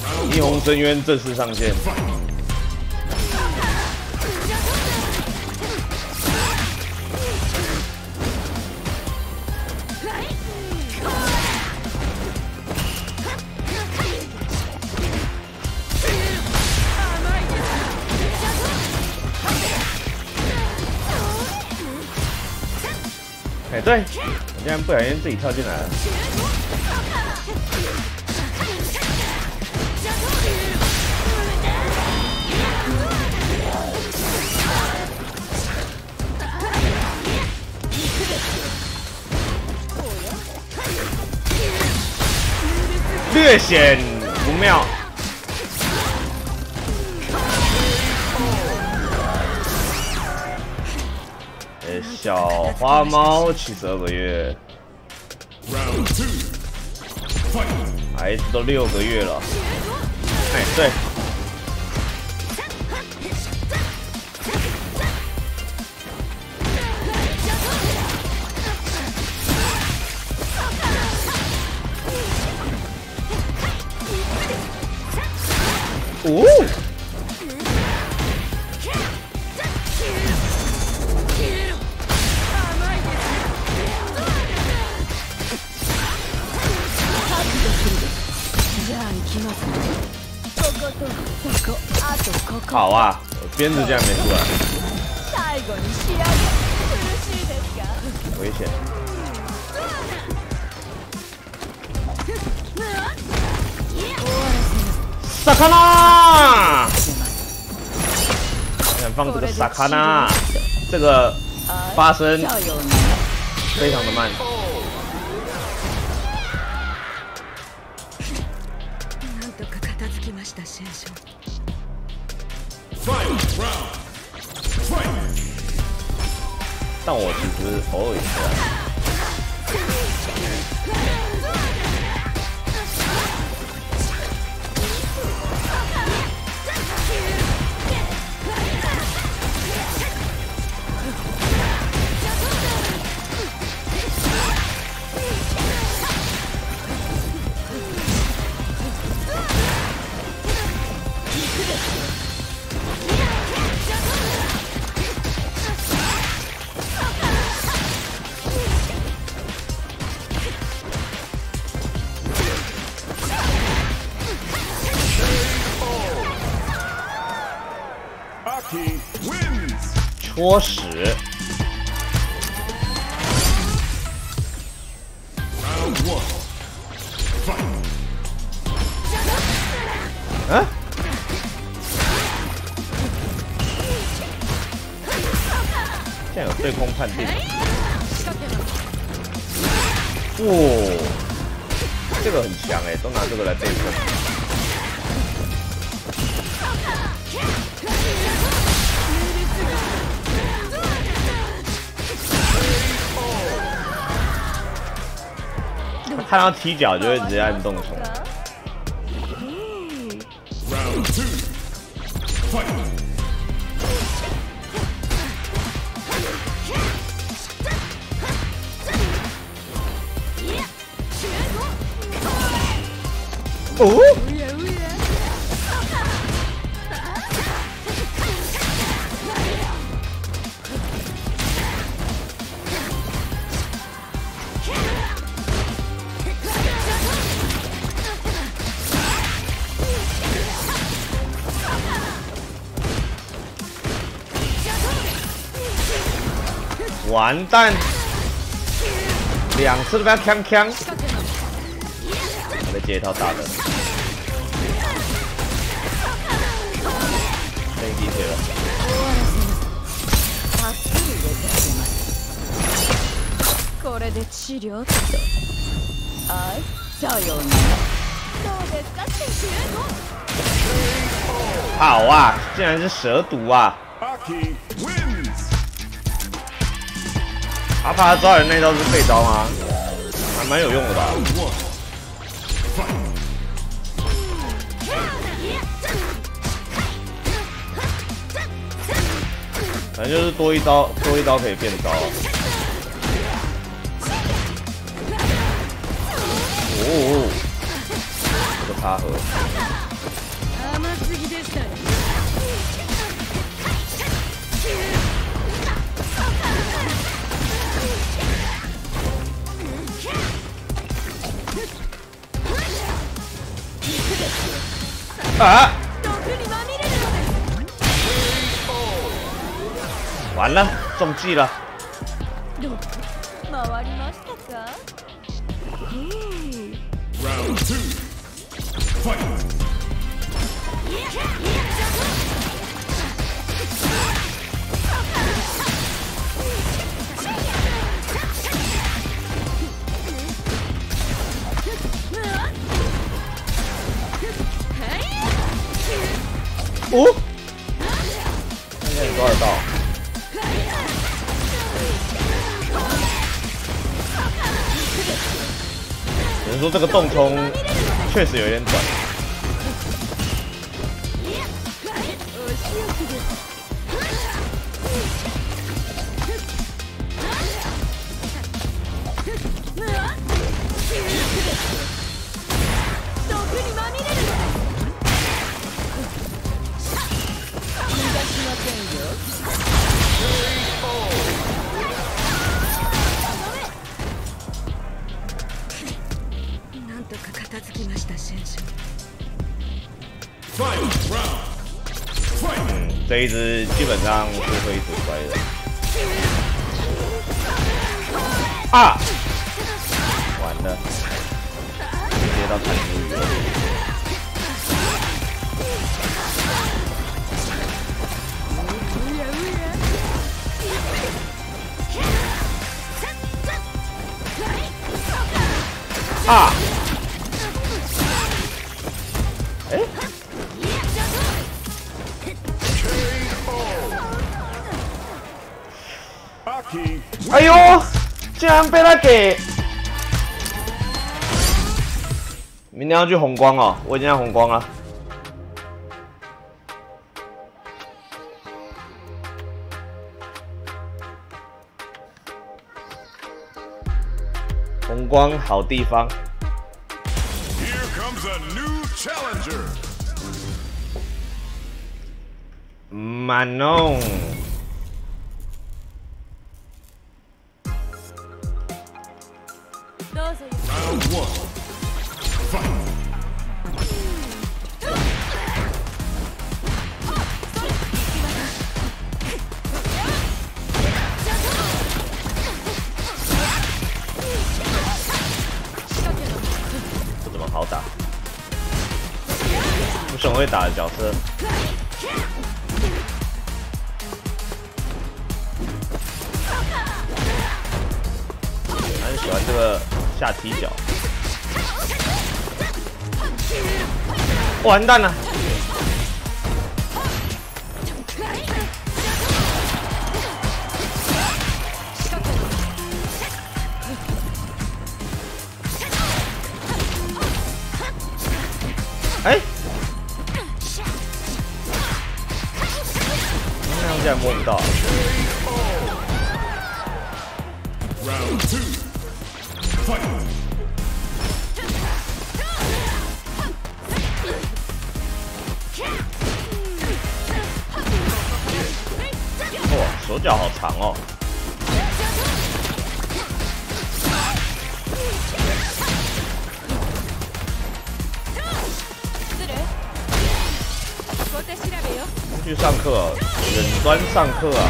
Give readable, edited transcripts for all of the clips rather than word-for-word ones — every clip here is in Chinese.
霓虹深渊正式上线。哎，对，我竟然不小心自己跳进来了。略显不妙。小花猫72个月，孩子都6个月了。哎，对。哦。好啊，我鞭子竟然没出来，危险！萨卡纳，想放这个萨卡纳，这个发声非常的慢。但我其实偶尔也会。戳屎！啊？现在有对空判定。哇，这个很强哎，都拿这个来对分。看到踢脚就会直接按动冲。哦。完蛋，2次都被他锵锵，我再接一套大的，被击退了。これで治療と。はい、さようなら。どうですか、先生？好啊，竟然是蛇毒啊！阿帕抓人那招是废招吗？还蛮有用的吧？反正就是多一刀可以变招。哦，这个插合。 甘すぎでしたよ。 啊！完了，中计了。 回りましたか Round 2. Fight. 哦，看见你抓得到。只能说这个洞冲确实有点短。 なんとか片付きました先生。 这一只基本上是会一直摔的。啊！完了，直接到弹出鱼了。啊！哎、哎呦！竟然被他给！明天要去红光哦，我已经在红光了。红光好地方。 Here comes a new challenger. Manon。 Round 1. Fight. 不怎么好打，不是很会打的角色。还是喜欢这个下踢脚。完蛋了！哎，那样竟然摸不到。 Round 2. Fight. 哇，手脚好长哦！去上课哦，远端上课啊！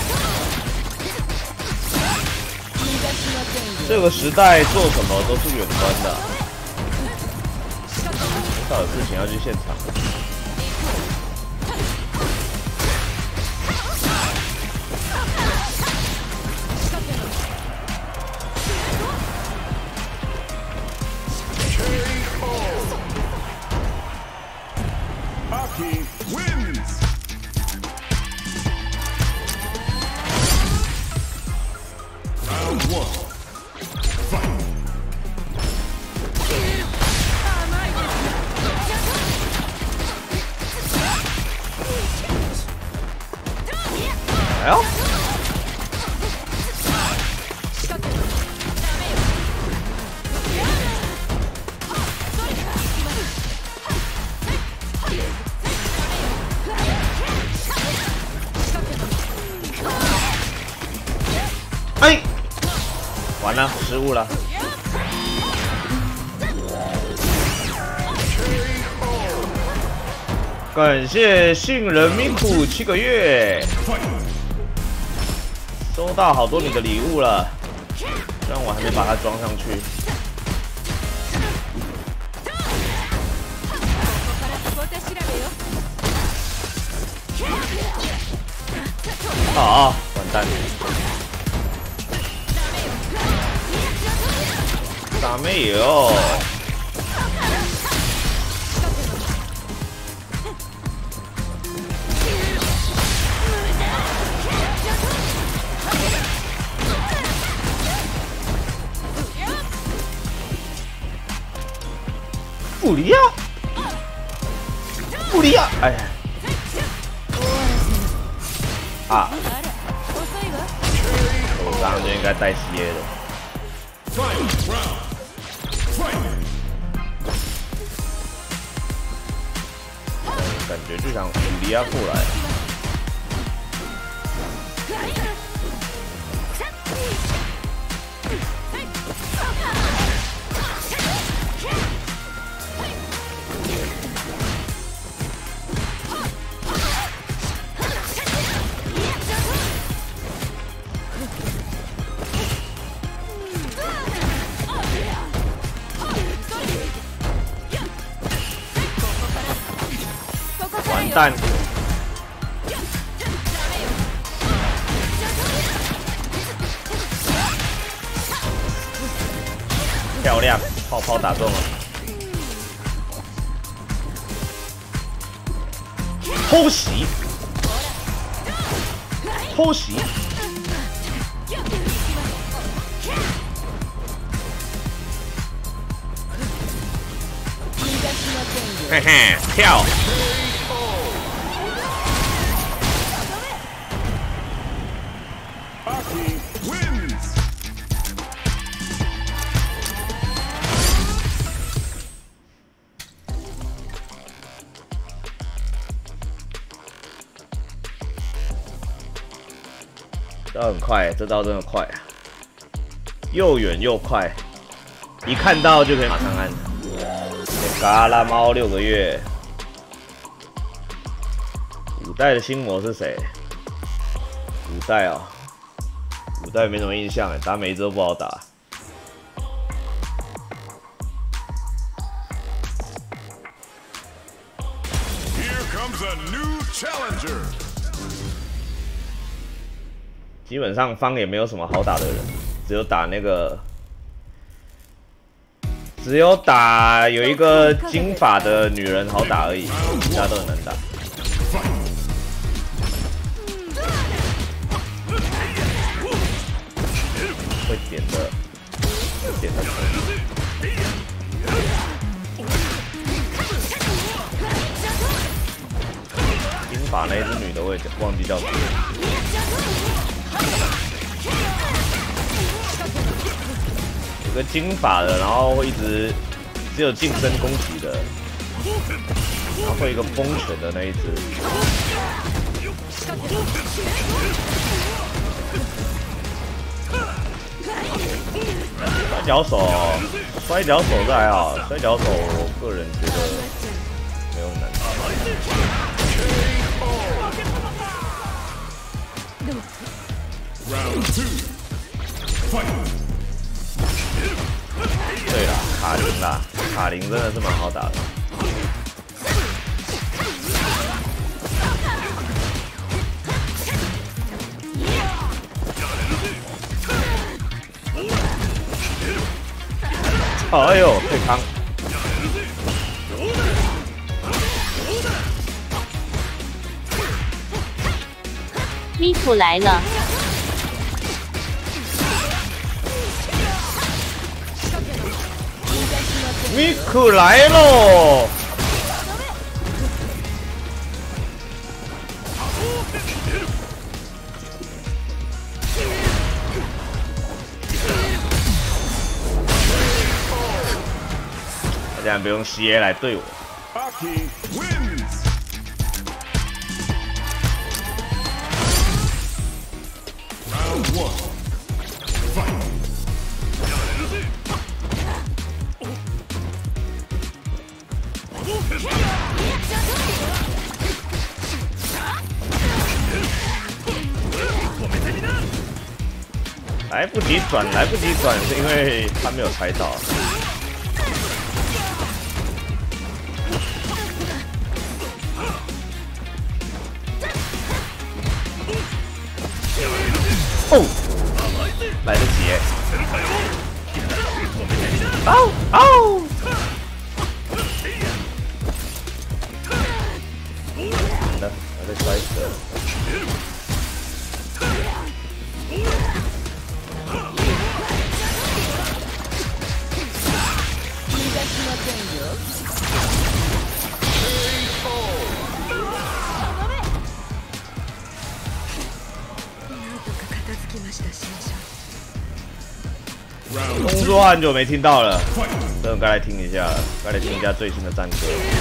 这个时代做什么都是远端的，很少有事情要去现场。 Aki wins. Round 1. Fight. 哎呦！ 了，失误了。感谢杏仁咪咕7个月，收到好多你的礼物了，虽然我还没把它装上去。啊！完蛋！ダメよ。布里亚，布里亚，哎呀！啊！我刚刚就应该带 CA 的。感觉就想布里亚过来。完蛋！漂亮，泡泡打中了。偷袭，偷袭。嘿嘿，跳。刀很快，这刀真的快啊，又远又快，一看到就可以马上按。嘎啦猫6个月，5代的新魔是谁？5代啊，5代没什么印象哎，打每一只都不好打。 Here comes a new challenger. 基本上方也没有什么好打的人，只有打那个，只有打有一个金发的女人好打而已，其他都很难打。会点的，会点的。金发那一只女的我也忘记叫什么。有个金发的，然后会一直只有近身攻击的，然后会有一个风拳的那一只。摔跤手，摔跤手这还好，摔跤手我个人觉得没有难打。 Round 2, fight. 对啦，卡林啦，卡林真的是蛮好打的。哎呦，对康！ 咪普来了。 米库来喽！大家不用 CA 来对我。 Aki wins. Round 1, fight. 来不及转，来不及转，是因为他没有猜到。哦，来得及耶！哦哦！完了，我被摔死了。 动作很久没听到了，真的该来听一下了，该来听一下最新的战歌。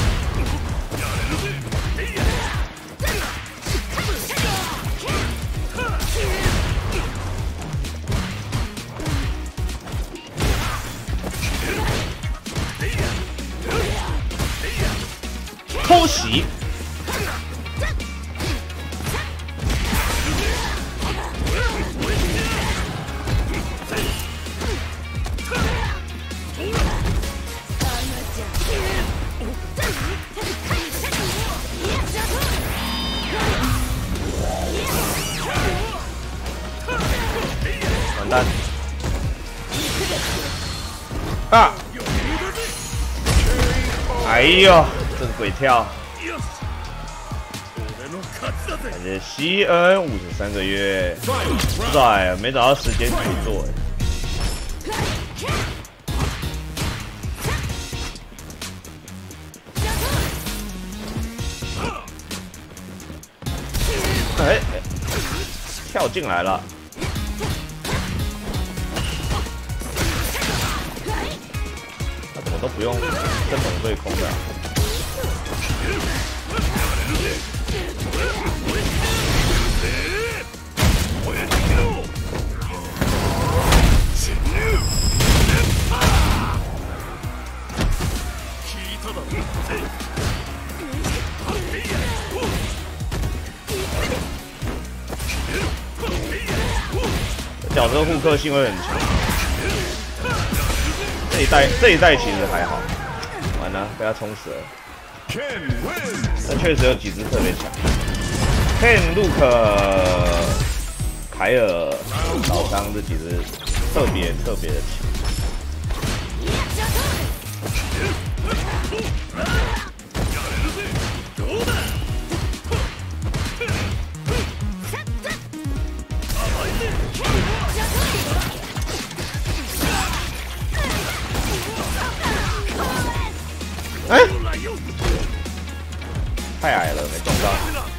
偷袭。 完蛋！啊！哎呦，这个鬼跳！感谢西恩53个月，不知道哎，没找到时间去做哎。哎，跳进来了。 都不用跟猛对空的、角色互克性会很强。 这一代其实还好，完了被他冲死了。但确实有几只特别强 ，Ken、Luke、凯尔、老张这几只特别的强。哎，太矮了，没撞到。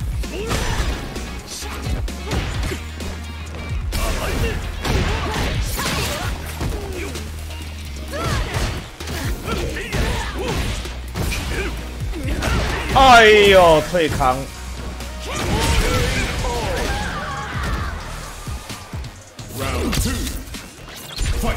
哎呦，退康。 Round 2, fight.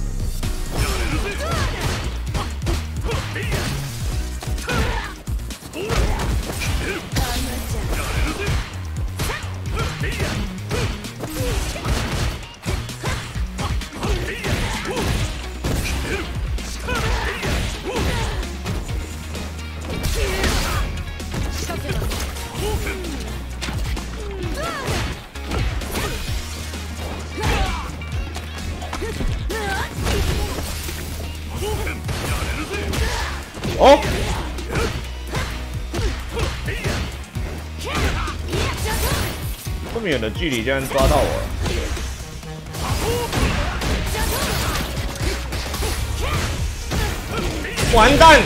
哦，这么远的距离竟然抓到我了！完蛋！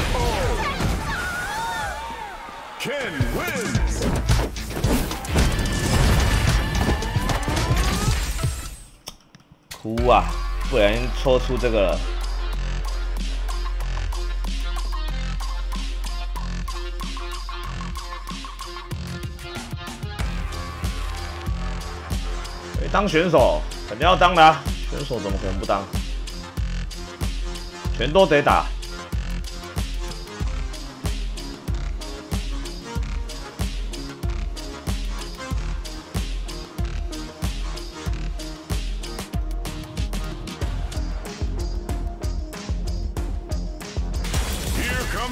Ken wins. 哭啊！不小心戳出这个了。 当选手肯定要当的啊！选手怎么可能不当？全都得打。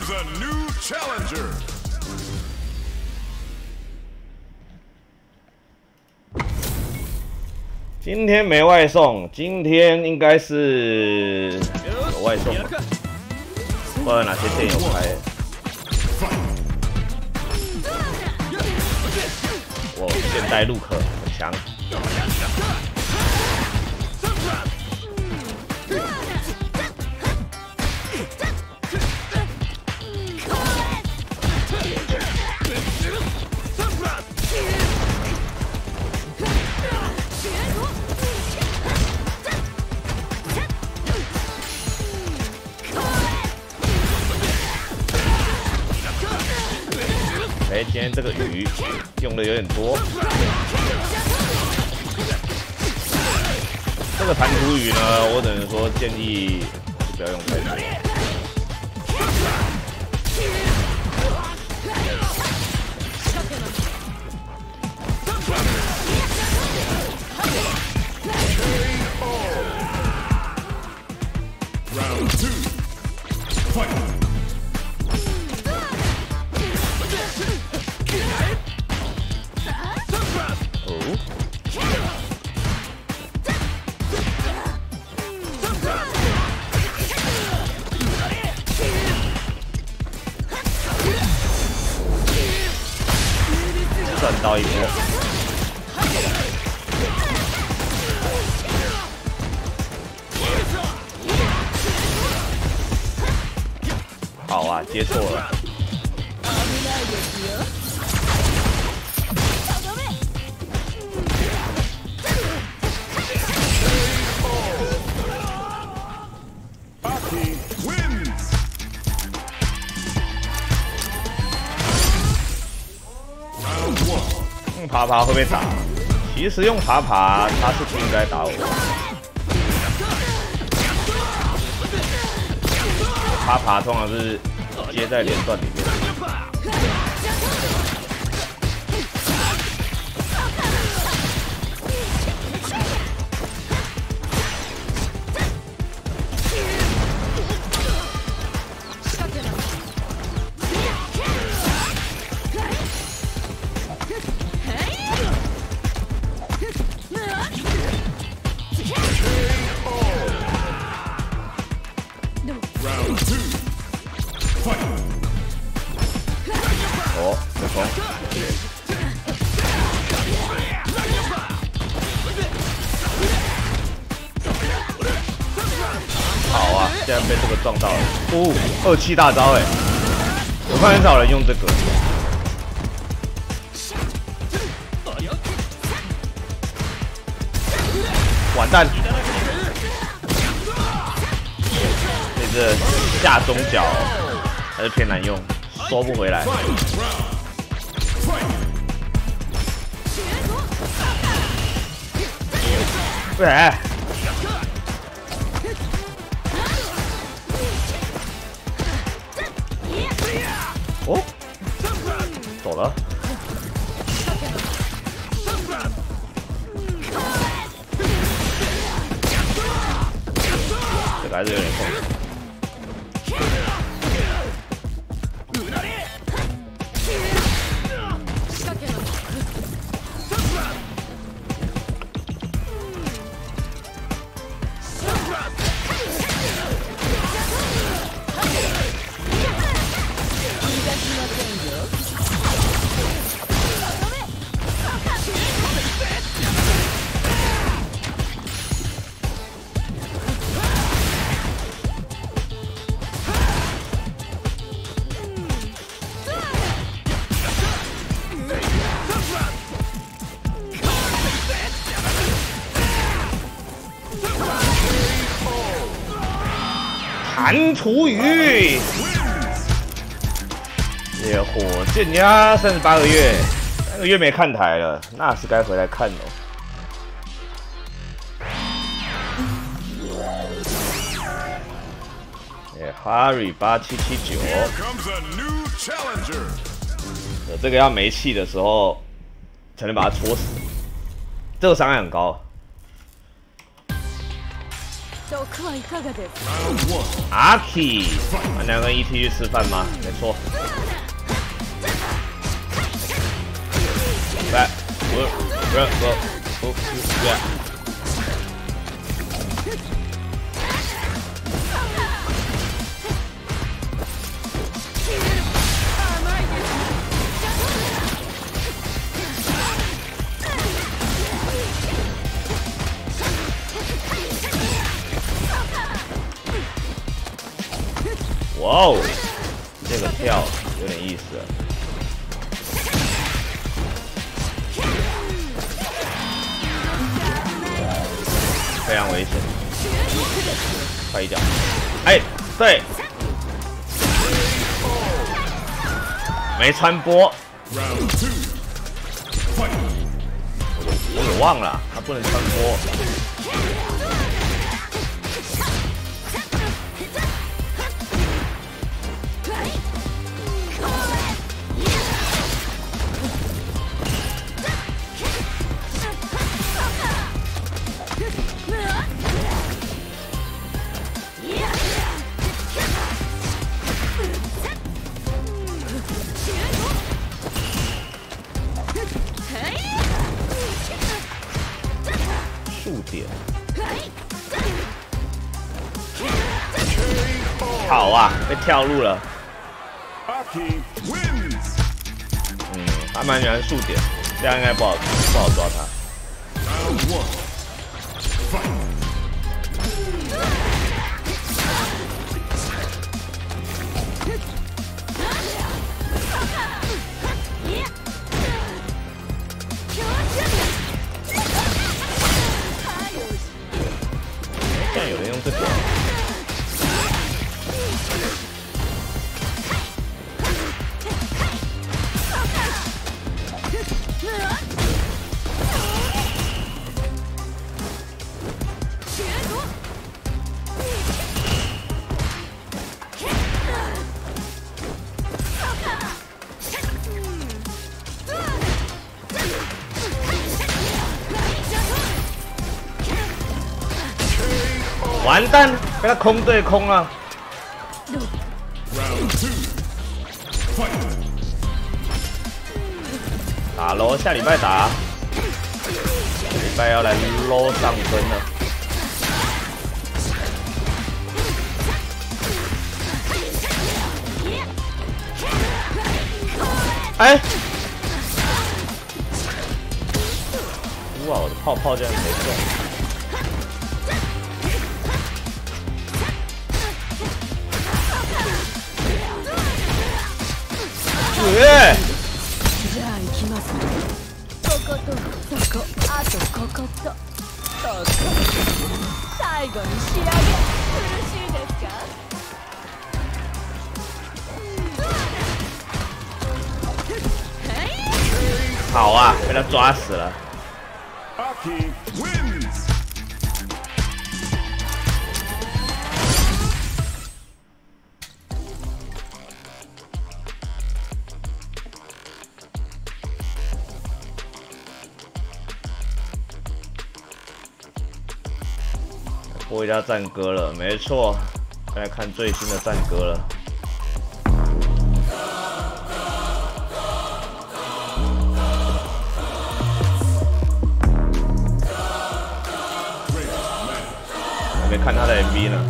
comes a new challenger. 今天没外送，今天应该是有外送吧？不知道哪些店有开。我现代陆克很强。哎，今天这个鱼用的有点多。这个弹涂鱼呢，我只能说建议不要用太多。 Round 2, fight. 赚到一波。好啊，接错了。用爬爬会被打，其实用爬爬他是不应该打我。爬爬通常是接在连段里面。哦，有风。好啊，现在被这个撞到了。哦，27大招哎！我看很少人用这个。完蛋！那个下中脚还是偏难用，收不回来。喂！哦，走了。这个还是有点痛。弹涂鱼，也火箭鸭38个月，3个月没看台了，那是该回来看了。Harry 8779，这个要没气的时候才能把它戳死，这个伤害很高。 阿 K， 2个 ET 去吃饭吗？没错。来，哇哦，这个跳有点意思。非常危险，快一点！哎，对，没穿播，我也忘了，他不能穿播。数点，好啊，被跳入了。他蛮喜欢数点，这样应该不好抓他。现在有人用这个。完蛋，被他空对空了。打咯，下礼拜打，下礼拜要来搂上分了。哎，哇，我的泡泡竟然没中。じゃあ行きますね。こことそこ、あとここと。最後に仕上げ。苦しいですか？好啊，被他抓死了。播一下战歌了，没错，再来看最新的战歌了。还没看他的 MV 呢。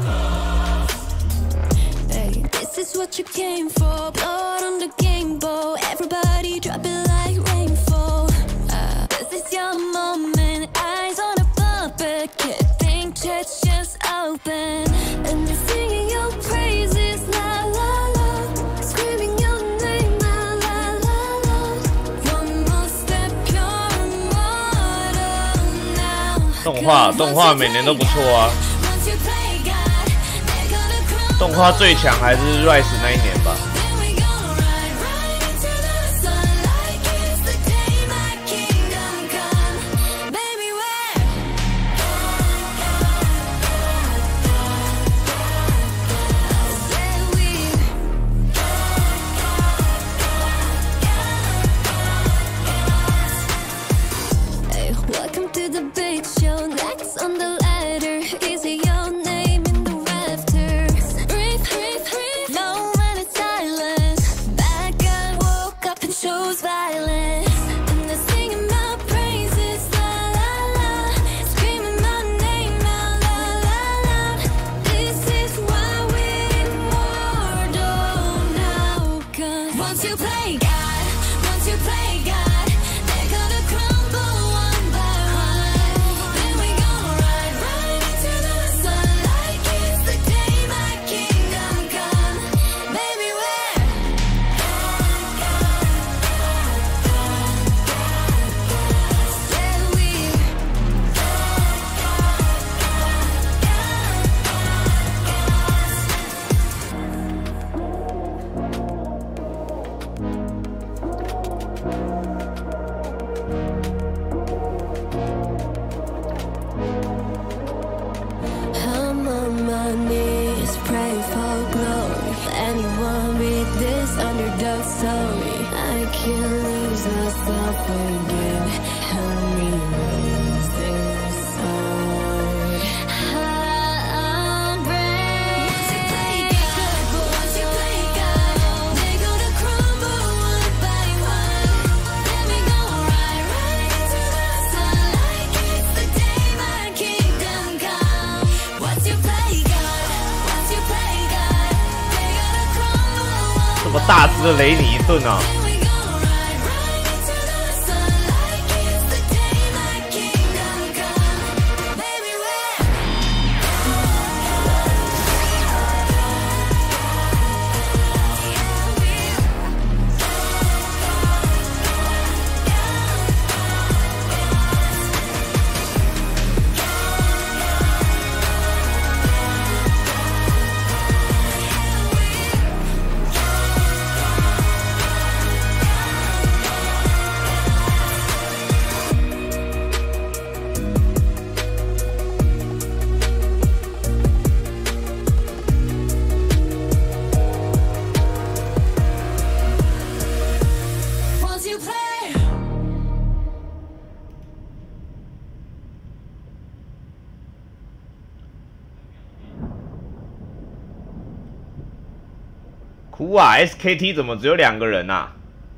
It's just open and they're singing your praises, la la la, screaming your name, la la la la. One more step, you're immortal now. 动画每年都不错啊。动画最强还是 Rise 那一年吧。 Welcome to the big show. Next on the ladder is your name. choose violence. And they're singing my praises, la la la. Screaming my name out, la la la. This is why we're immortal now. 'Cause once you play God, once you play God, they're gonna crumble one by one. Then we gonna ride right into the sun like it's the day my kingdom come. Baby, we're yeah, we I'm on my knees, pray for glory. Anyone read this underdog story? I can't lose myself again. Help me raise this sword. I'm brave. Once you play God, but once you play God, they're gonna crumble one by one. Then we gonna ride right into the sun like it's the day my kingdom come. Once you play God, once you play God, they're gonna crumble one. 这么大只的雷尼一顿啊！ Then we gonna ride right into the sun like it's the day my kingdom come. Baby, we're once you play. 哭啊 ！SKT 怎么只有2个人啊？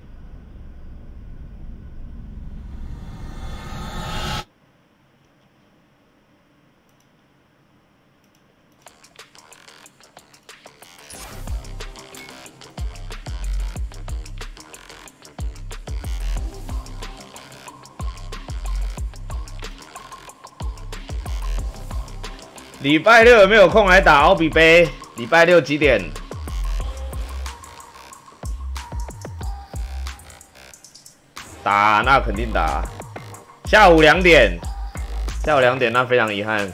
礼拜六有没有空来打奥比杯？礼拜六几点？打，那肯定打。下午2点，下午2点，那非常遗憾。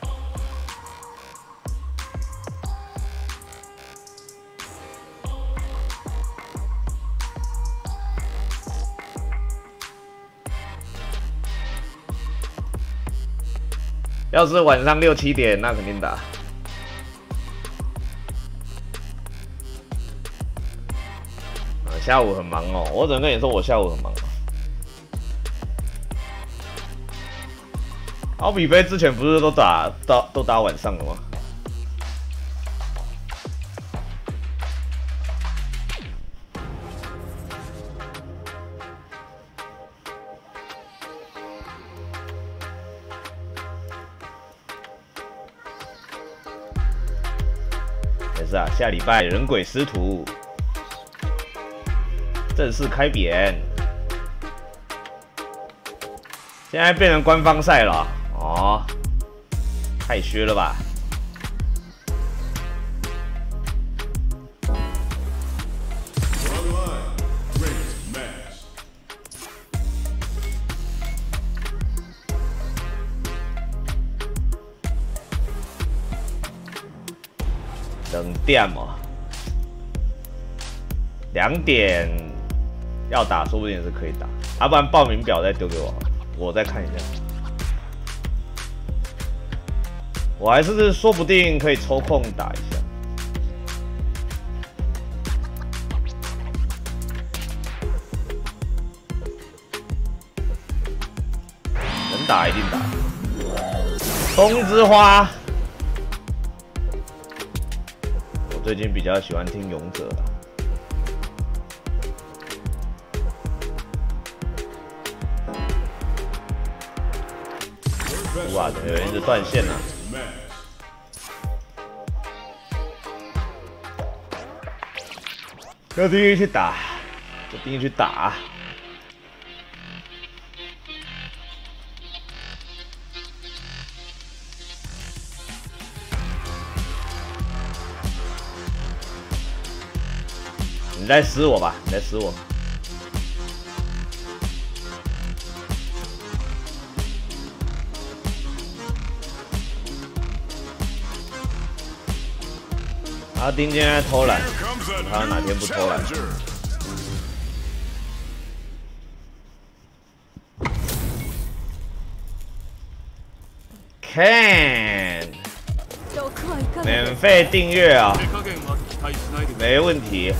要是晚上6、7点，那肯定打。下午很忙哦，我只能跟你说，我下午很忙。奥比杯之前不是都打晚上了吗？没事啊，下礼拜人鬼师徒正式开扁，现在变成官方赛了哦，太削了吧！ 2点哦，2点要打，说不定也是可以打，要不然报名表再丢给我，我再看一下。我还是说不定可以抽空打一下。能打一定打。风之花。 最近比较喜欢听勇者啦。 输啊，有人一直断线啊。要第一去打，就第一去打。你来死我吧，你来死我！阿丁今天在偷懒，他哪天不偷懒？ Can 免费订阅啊，没问题。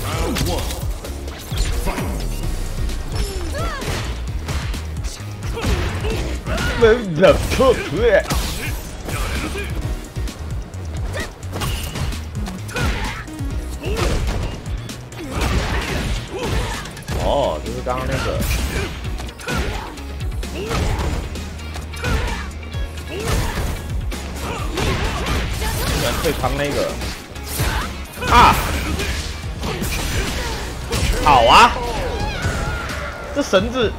哦，就是刚刚那个。 对方那个啊，好啊，这绳子，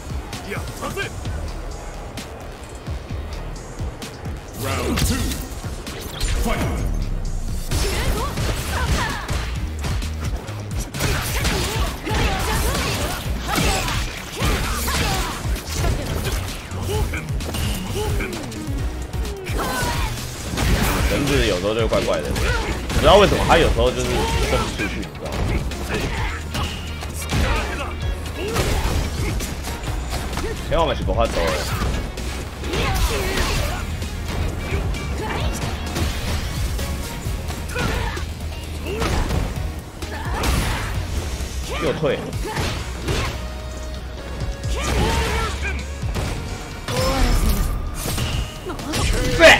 绳子有时候就怪怪的，不知道为什么他有时候就是伸不出去，你知道吗？因为我们是不发抖的。又退。对。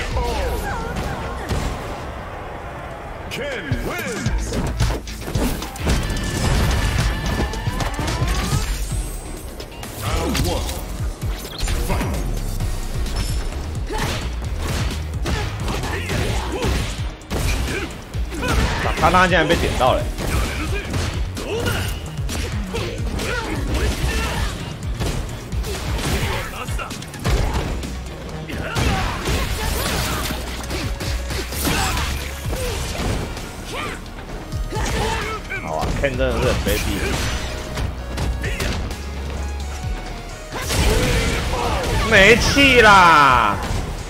Ken wins. Round 1. Fight. 他竟然被点到了。Ken 真的是很卑鄙，没气啦！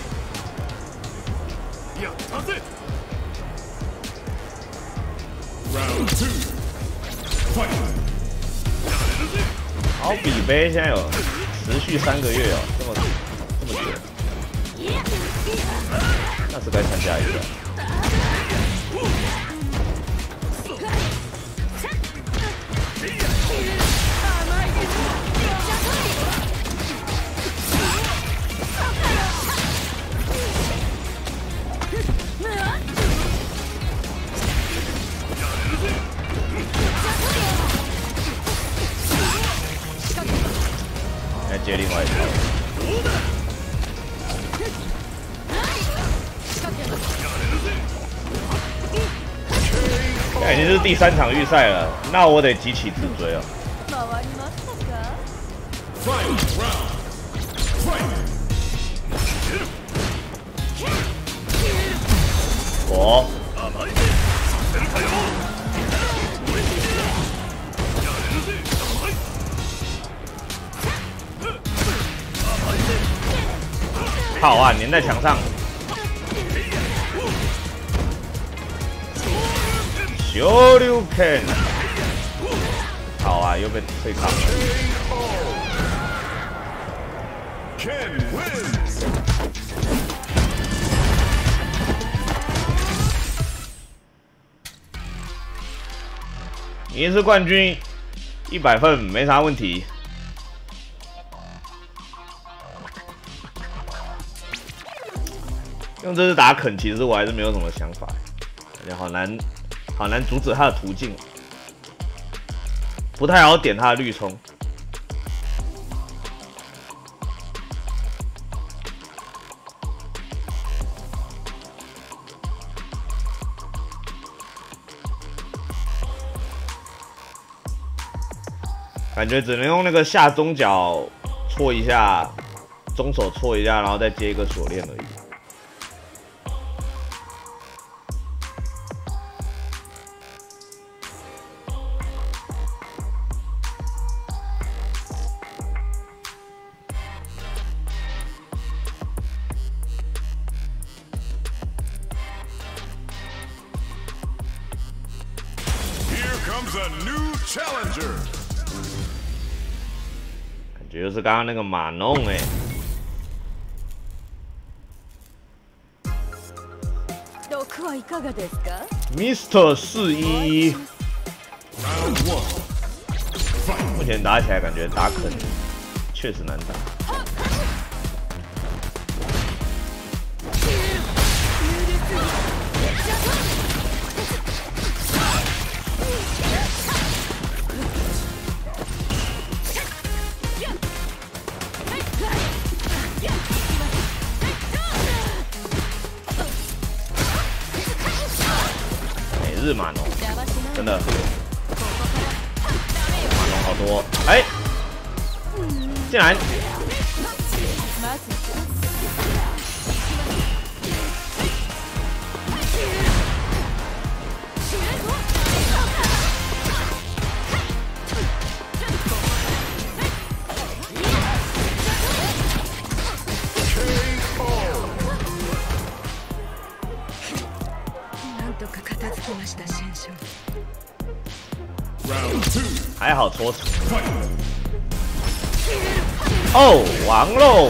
好比杯现在有持续3个月哦，这么久，那是该参加一下。 接另外一条，已经是第3场预赛了，那我得急起直追了。我。 好啊，粘在墙上。小溜 Ken， 好啊，又被对抗了。 Ken wins。 你一次冠军，100分没啥问题。 用这只打肯，其实我还是没有什么想法，感觉好难阻止他的途径，不太好点他的绿冲。 感觉只能用那个下中脚搓一下，中手搓一下，然后再接一个锁链而已。 感觉就是刚刚那个马弄哎、Mr. 411，目前打起来感觉打肯确实难打。 日马农，真的，马农好多，哎，竟然，还好搓死。哦，亡喽！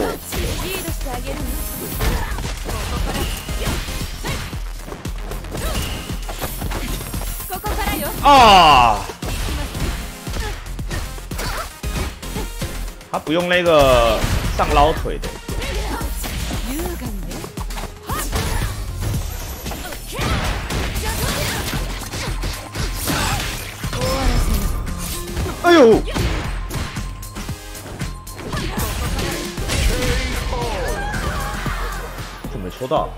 啊！他不用那个上捞腿的。 哎呦！怎么没抽到？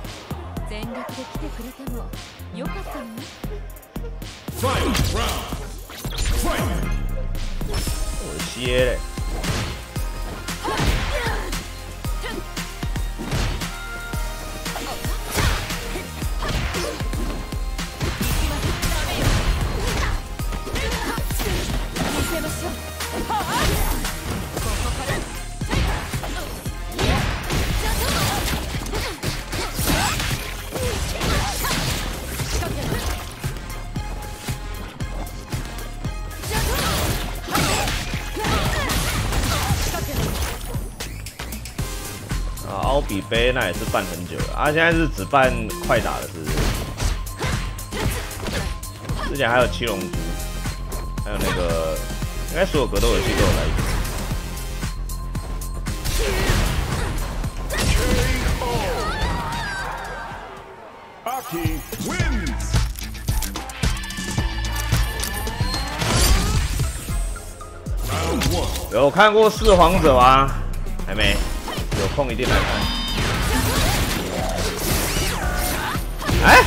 我歇嘞。奥比杯那也是办很久了，啊，现在是只办快打的，是不是？之前还有七龙珠，还有那个，应该所有格斗游戏都有来过。有看过《四皇者》吗？还没。 有空一定来看。哎！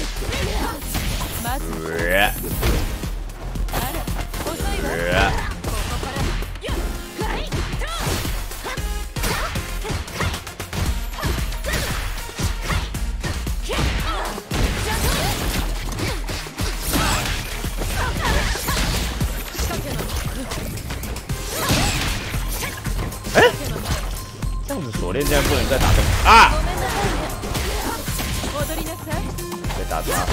这样子锁链竟然不能再打动啊！被打岔了。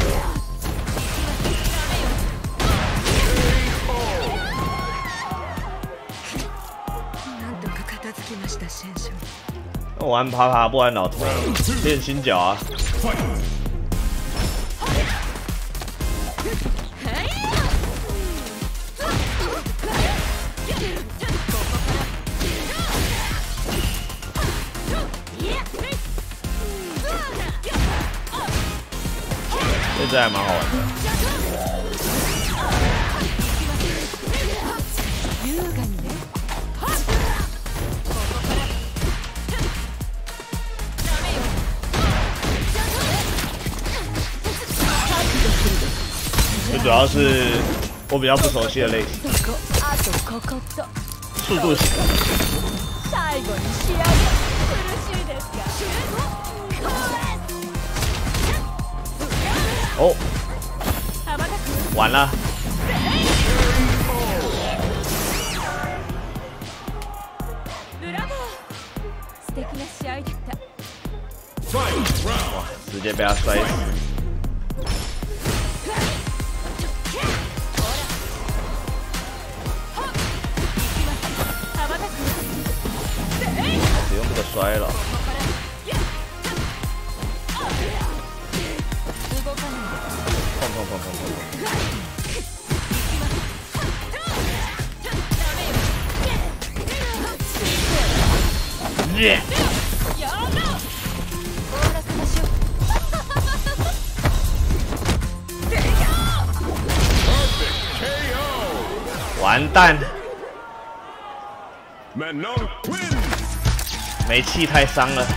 我玩爬爬不玩老头，练新脚啊！这还蛮好玩的。最主要是我比较不熟悉的类型。速度型。 最後に仕上げ苦しいですか？ 哦，完了。 ブラボー！素敵な試合だった。 哇，直接被他摔死。使用这个摔了。痛痛痛痛痛痛！耶！完蛋！没气太伤了。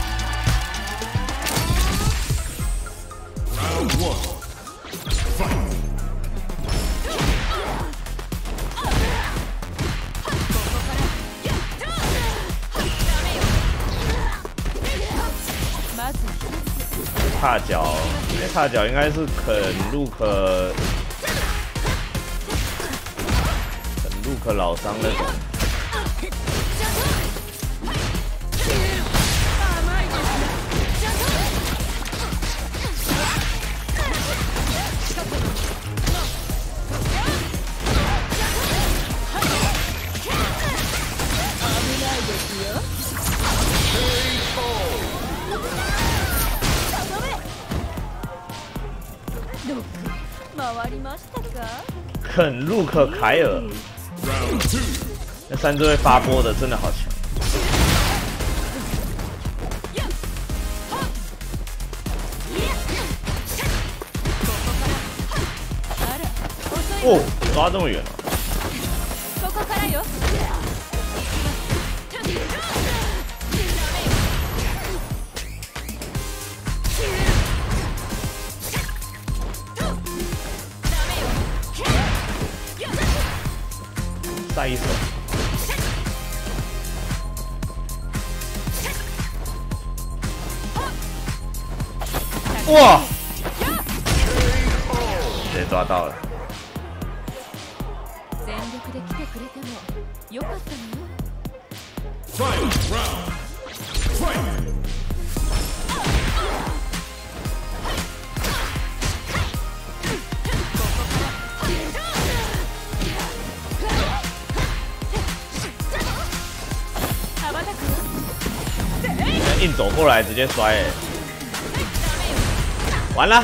踏脚，踏脚应该是肯路克老伤那种。肯路克凯尔，那3只会发波的真的好强。哦，抓这么远了。再一手，哇！直接抓到了。 全力で来てくれてもよかったのよ。 硬走过来直接摔、欸，完了！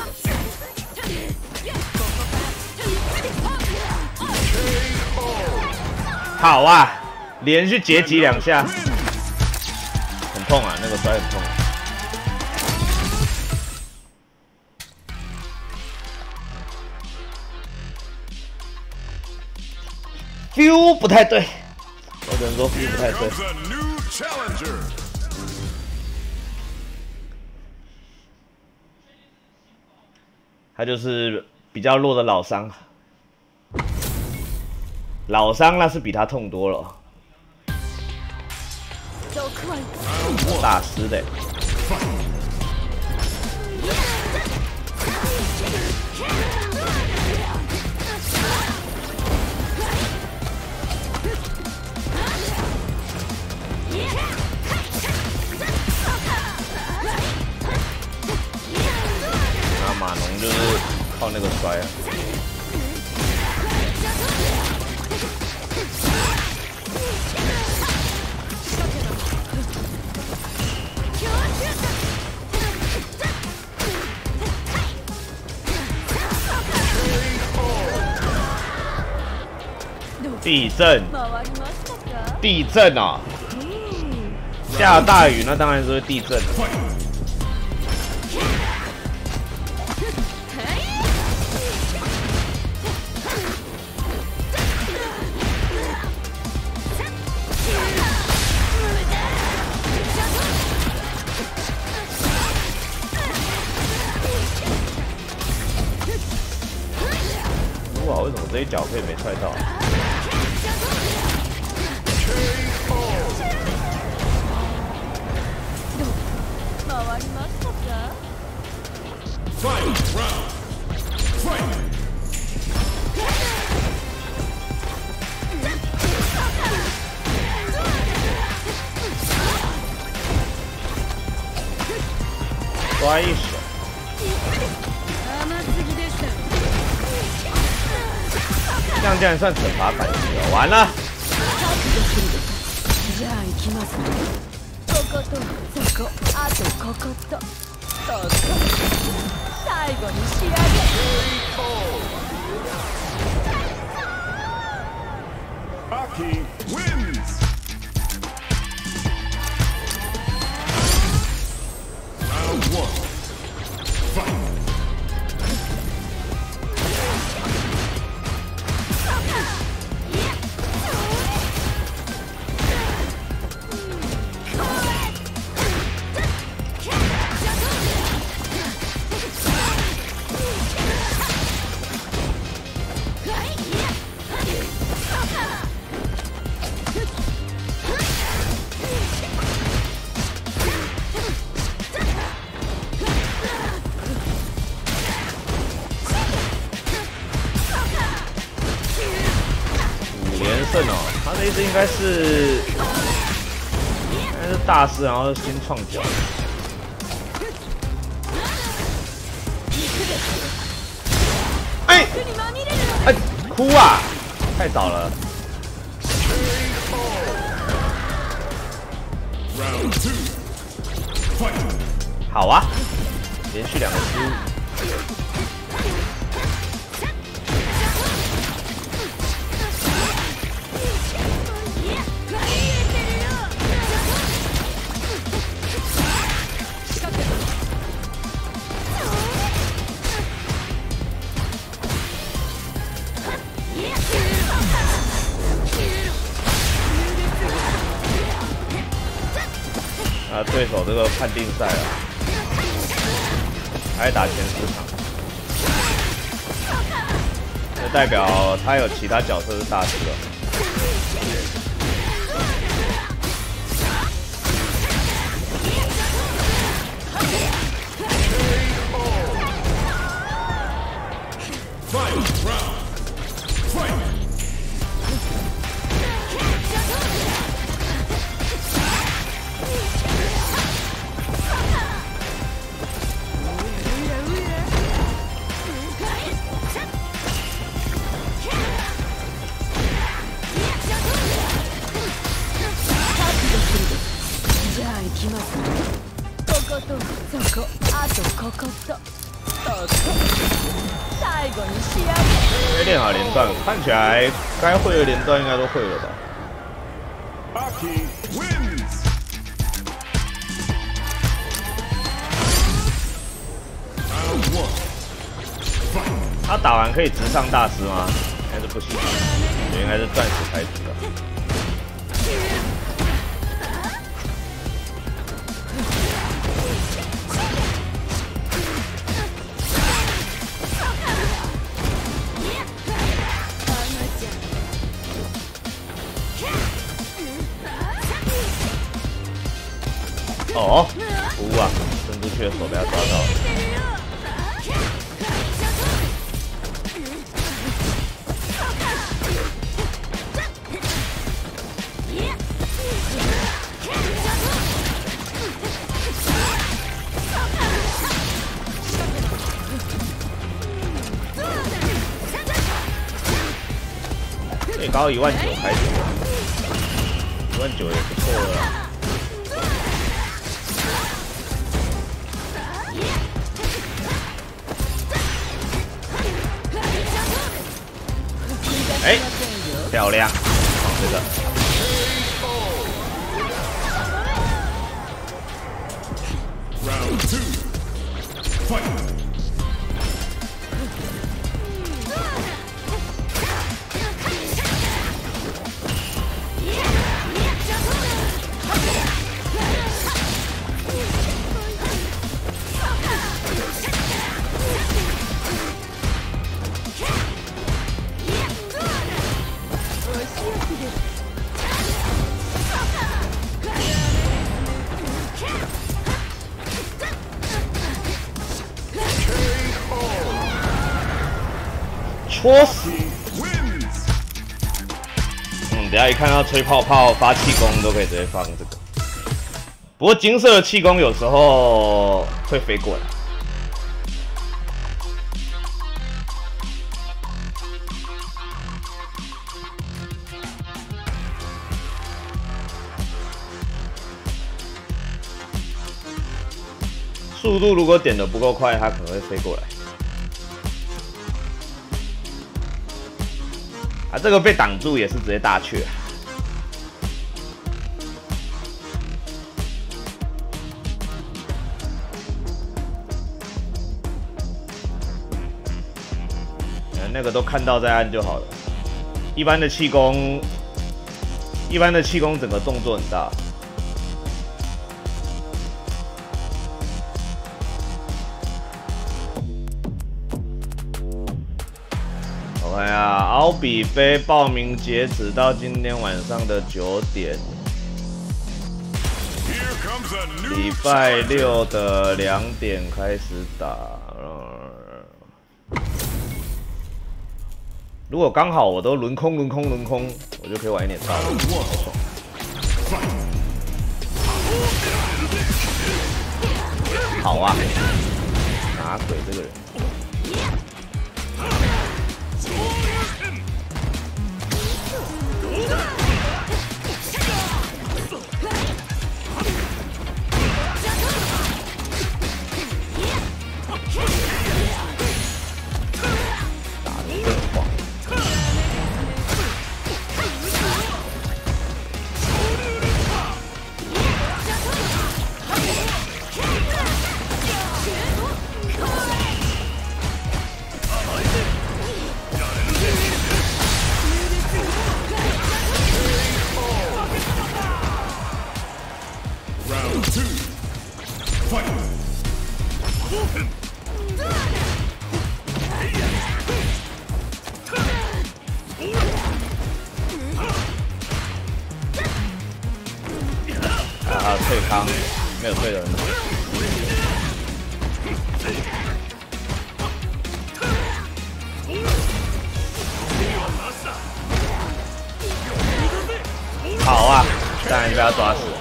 好啊，连续截击2下，很痛啊，那个摔很痛。feel 不太对，我只能说 feel 不太对。他就是比较弱的老伤，老伤那是比他痛多了。大师的、欸。马农就是靠那个摔啊。地震！地震啊！下大雨那当然是会地震。哇，为什么这一脚可以没踹到。 回りましたか？ Final round. Fight. 抓一手。这样竟然算惩罚反击了，完了！ じゃあ行きますね。こことそこ、あとこことここ。最後に仕上げ。 Aki wins. Round 1. Fight. 他这一只应该是大师，然后新创角。哎，哎，哭啊！太早了。好啊，连续2个失误。 对手这个判定赛了，还打前10场，这代表他有其他角色是大师了。练好连段，看起来该会的连段应该都会了吧。 Aki wins. 他打完可以直上大师吗？应该是不行，应该是钻石开局的。 哦，哭啊！伸出去的手被他抓到了。最高19000开局，19000也不错了啦。 哎，漂亮！往这个。 Round 2. Fight. 「 戳死！等下一看到吹泡泡、发气功都可以直接放这个。不过金色的气功有时候会飞过来。速度如果点的不够快，它可能会飞过来。啊，这个被挡住也是直接大去。那个都看到再按就好了。一般的气功整个动作很大。我看一下，奥比杯报名截止到今天晚上的9点，礼拜6的2点开始打。如果刚好我都轮空，我就可以晚一点到了。好啊，哪鬼这个人？还有退康，没有退人。好啊，当然就被他抓死了。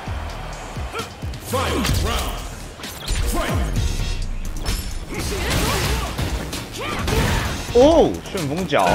哦，旋风脚。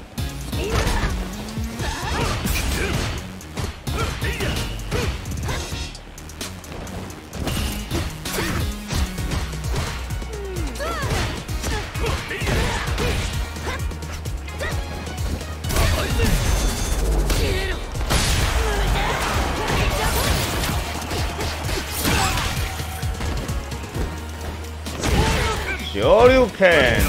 小六 Ken，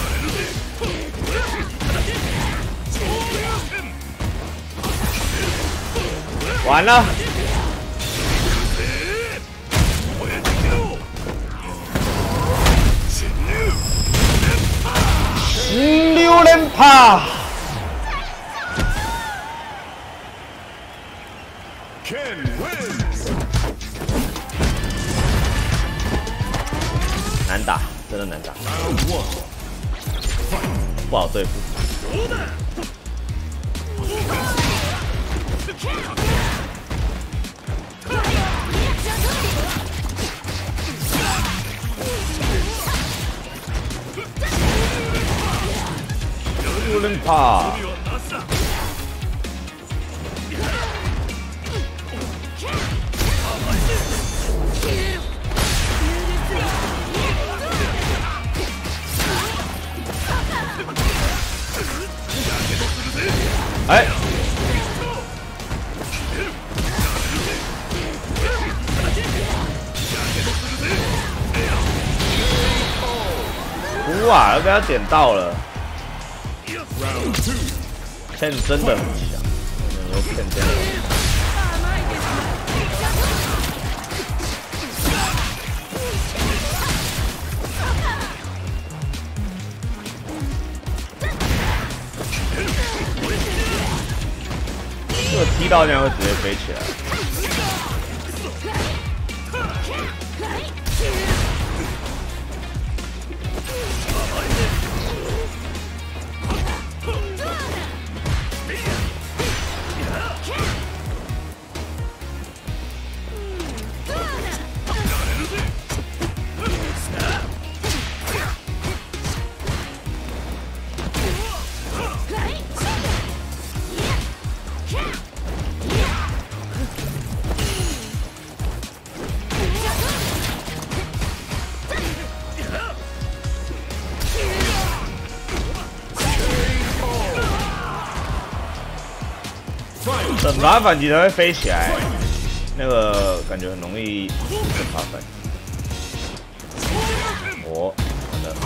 完了，16连趴。难打，真的难打，不好对付。16连趴。哎，哇，被他点到了。Ken 真的很强，Ken 真的。 这个踢到这样会直接飞起来。等罚反击才会飞起来，那个感觉很容易等罚反击。哦，完了。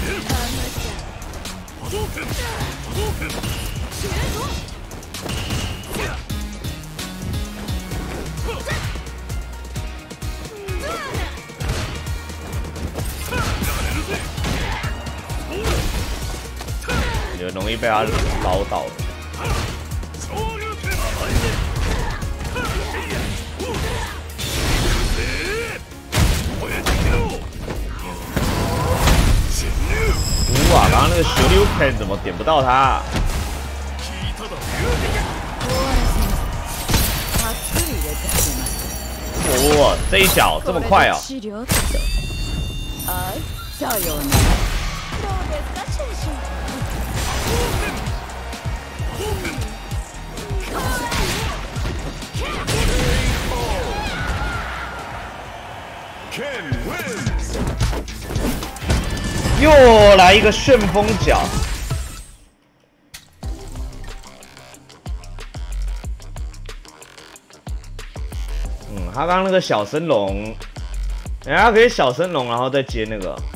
感觉容易被他捞到的。 哇！刚刚那个修溜片怎么点不到他？哇！这一脚这么快哦！又来一个旋风脚，他刚刚那个小升龙，人家可以小升龙，然后再接那个。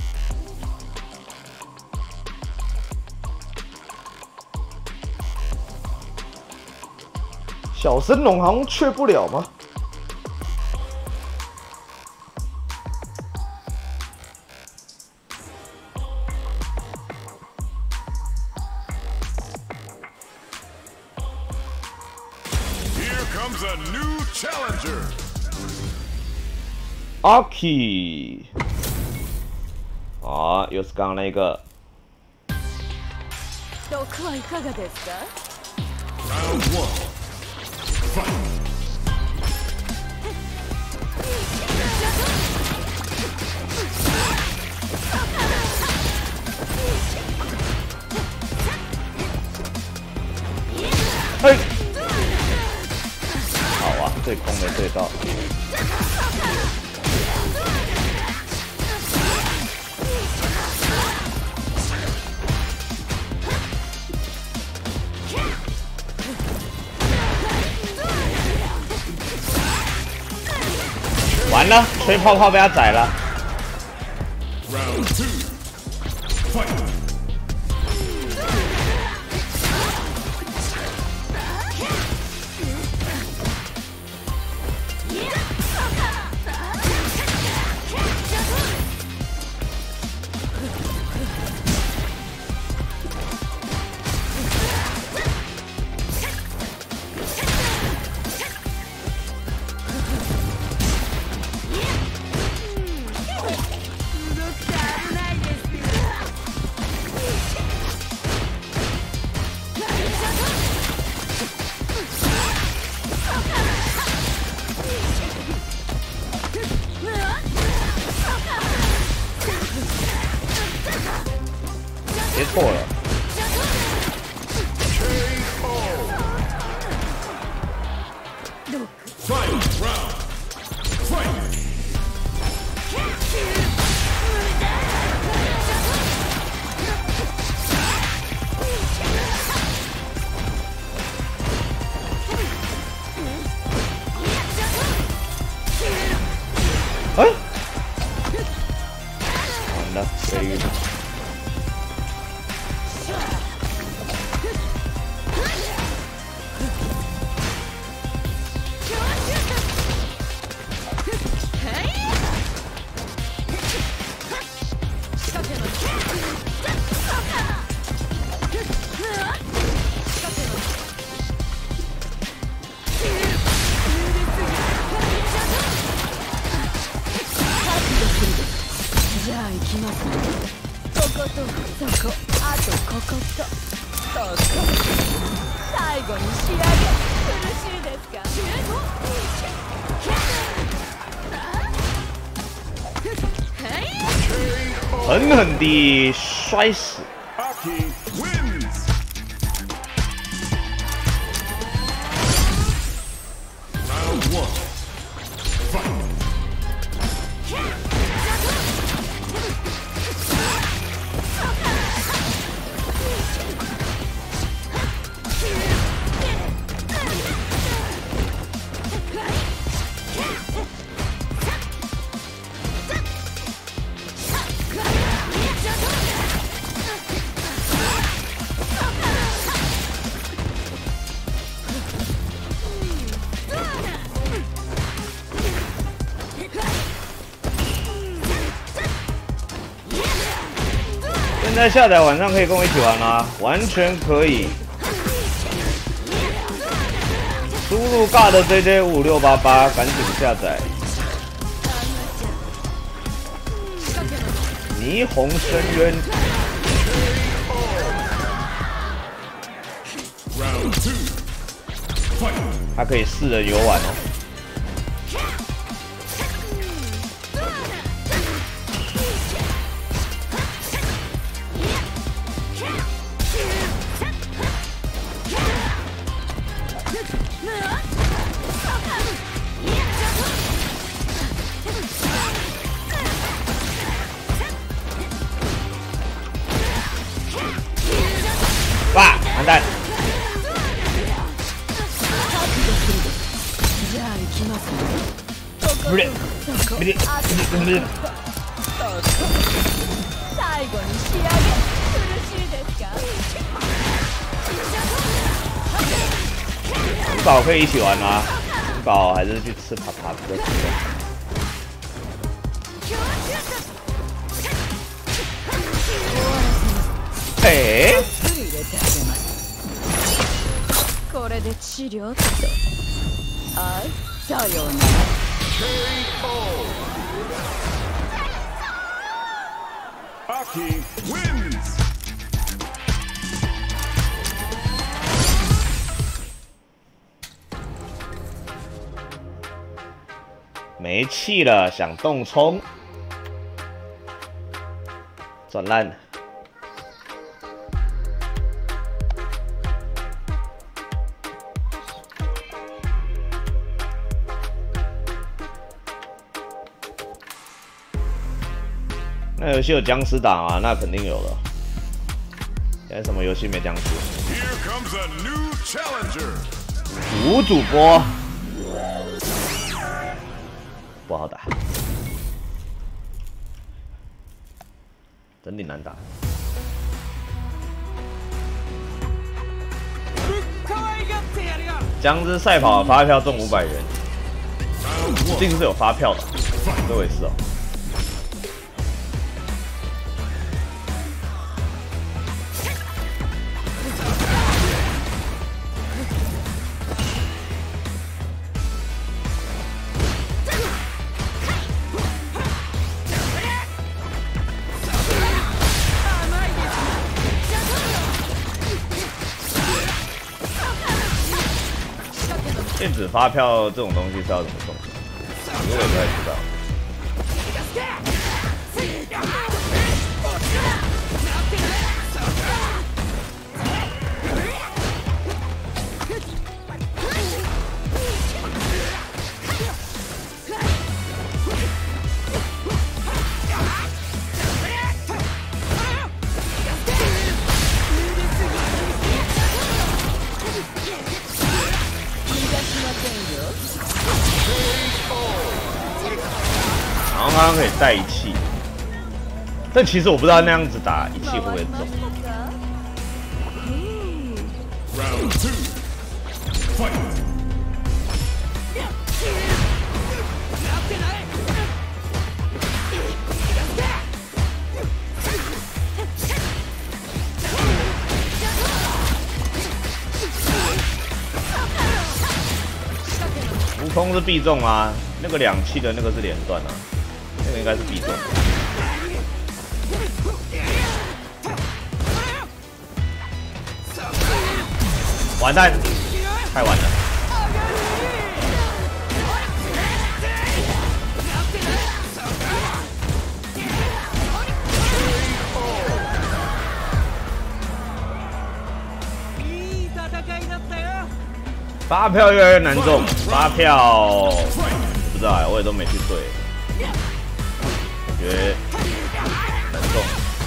小升龙好像却不了吗？ A new challenger. Aki， 啊，又是刚刚那个。 Round 1. Fight. 嘿。 好啊，对空没对到。完了，吹泡泡被他宰了。 Round 2. Fight. 别错了。哎，完了，被遇到。 Round そこあとこことここ最後に仕上げ苦しいですか狠狠地摔死。 Aki wins. Round 1. Fight. 现在下载晚上可以跟我一起玩啦，完全可以。输入尬的 JJ5688，赶紧下载。霓虹深渊。它可以4人游玩哦。 哇！完蛋！不是，不是，不是。 最後に仕上げ苦しいですか？ 鱼宝可以一起玩吗？鱼宝还是去吃爬爬比较实在。嘿。 これで治療とはいさようなら Aki wins. 没气了，想动冲，转烂了。 那游戏有僵尸党啊，那肯定有了。现在什么游戏没僵尸？ Here comes a new challenger. 无主播不好打，真的难打。僵尸赛跑发票中500元，一定是有发票的，这回事哦。 电子发票这种东西是要怎么送？我也不太知道。然后刚刚可以带一气，但其实我不知道那样子打一气会不会中。 Round 2. Fight. 悟空是必中啊，那个2气的那个是连段啊，那个应该是必中。 完蛋，太晚了。发票越来越难中，发票不知道哎，我也都没去对，感觉难中。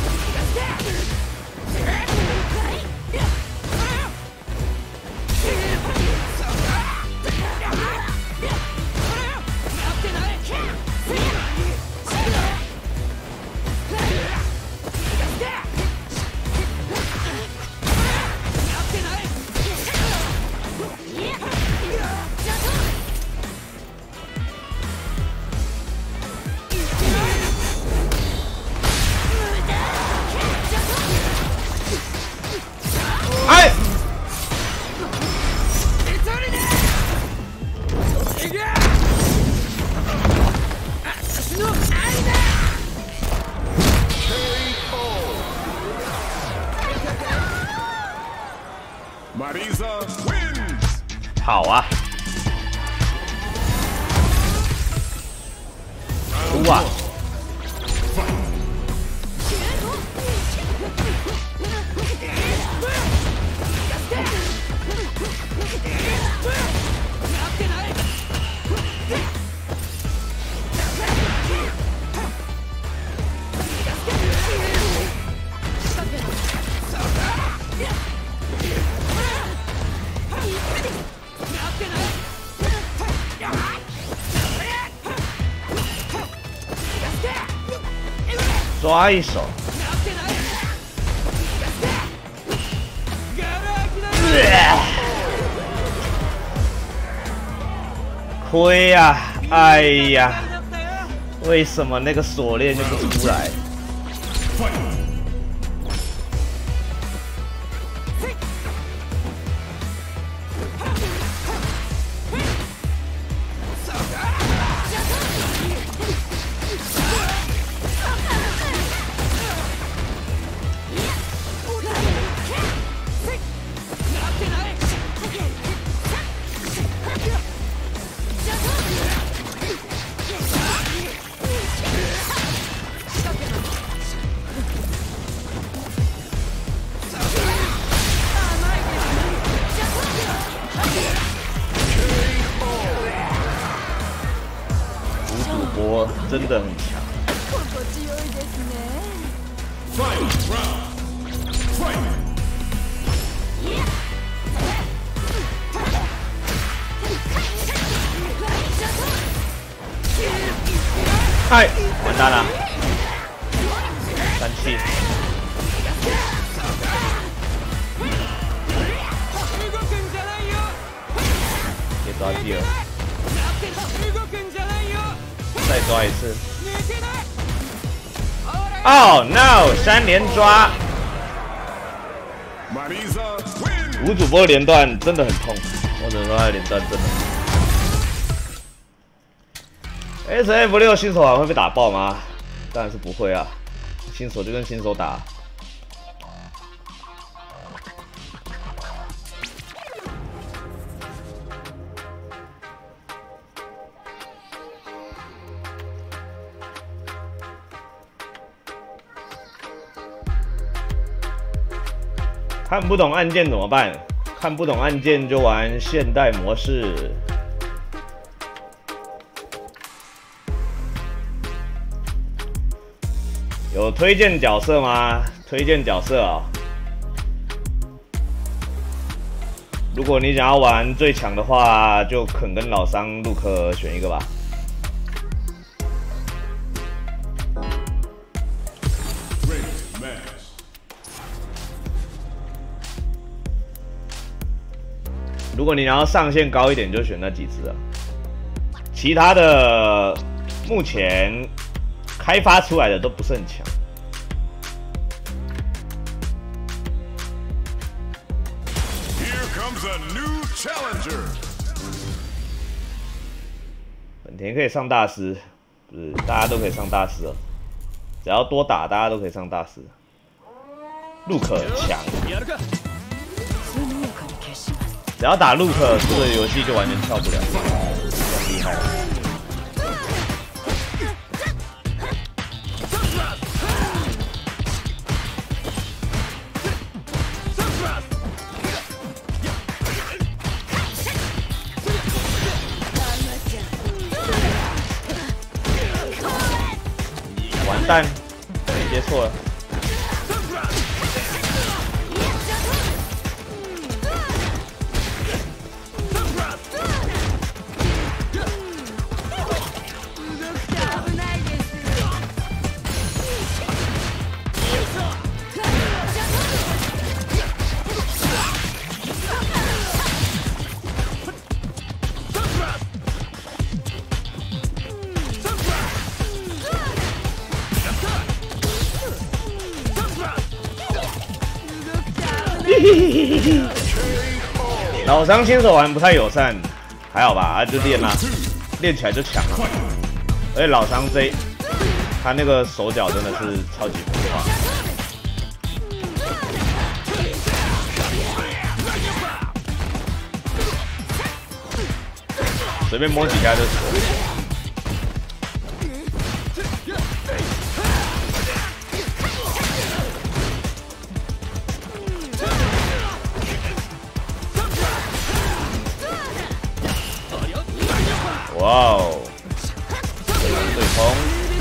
Marisa wins. 好啊！输啊！抓一手，亏呀！哎呀，为什么那个锁链就不出来？我真的很强。嗨，完蛋了，3气。别抓地了。 再抓一次。Oh no！ 3连抓。无主播连段真的很痛，我只能说他连段真的很痛。SF6 新手玩会被打爆吗？当然是不会啊，新手就跟新手打。 看不懂按键怎么办？看不懂按键就玩现代模式。有推荐角色吗？推荐角色啊、哦！如果你想要玩最强的话，就肯跟老桑、陆克选一个吧。 如果你想要上限高一点，就选那几只啊。其他的目前开发出来的都不是很强。本田可以上大师，不是大家都可以上大师哦。只要多打，大家都可以上大师。陆可强。 只要打 Luke 这个游戏就完全跳不了，很厉害。完蛋，接错了。 老伤新手玩不太友善，还好吧？啊，就练啦，练起来就强了。而且老伤他那个手脚真的是超级浮夸，随便摸几下就死了。 哇哦！对冲！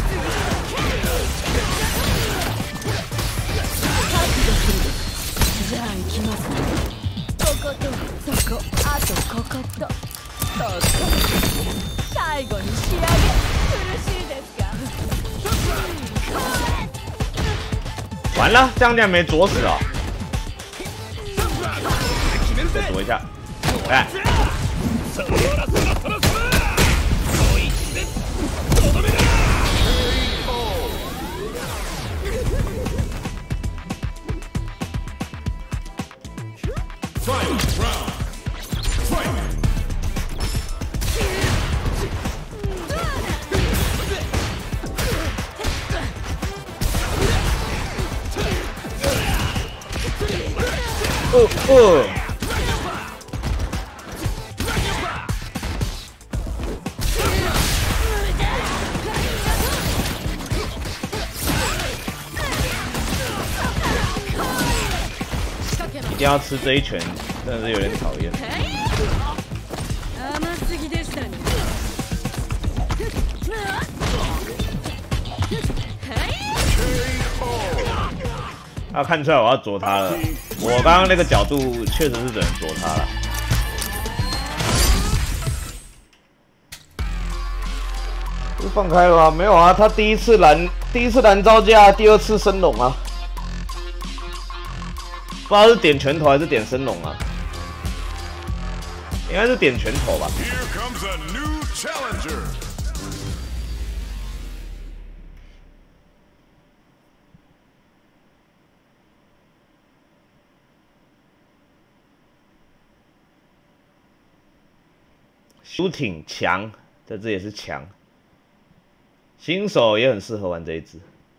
じゃあ行きますね。こことそこ、あとこことそこ。最後に仕上げ。苦しいですか？ 完了，这样竟然没啄死啊！再躲一下，哎。 一定要吃这一拳，真的是有点讨厌。啊，看出来我要啄他了。我刚刚那个角度确实是只能啄他了。不是放开了吗？没有啊，他第一次蓝招架，第二次升龙啊。 不知道是点拳头还是点升龙啊？应该是点拳头吧。Shooting 强，这只也是强。新手也很适合玩这一只。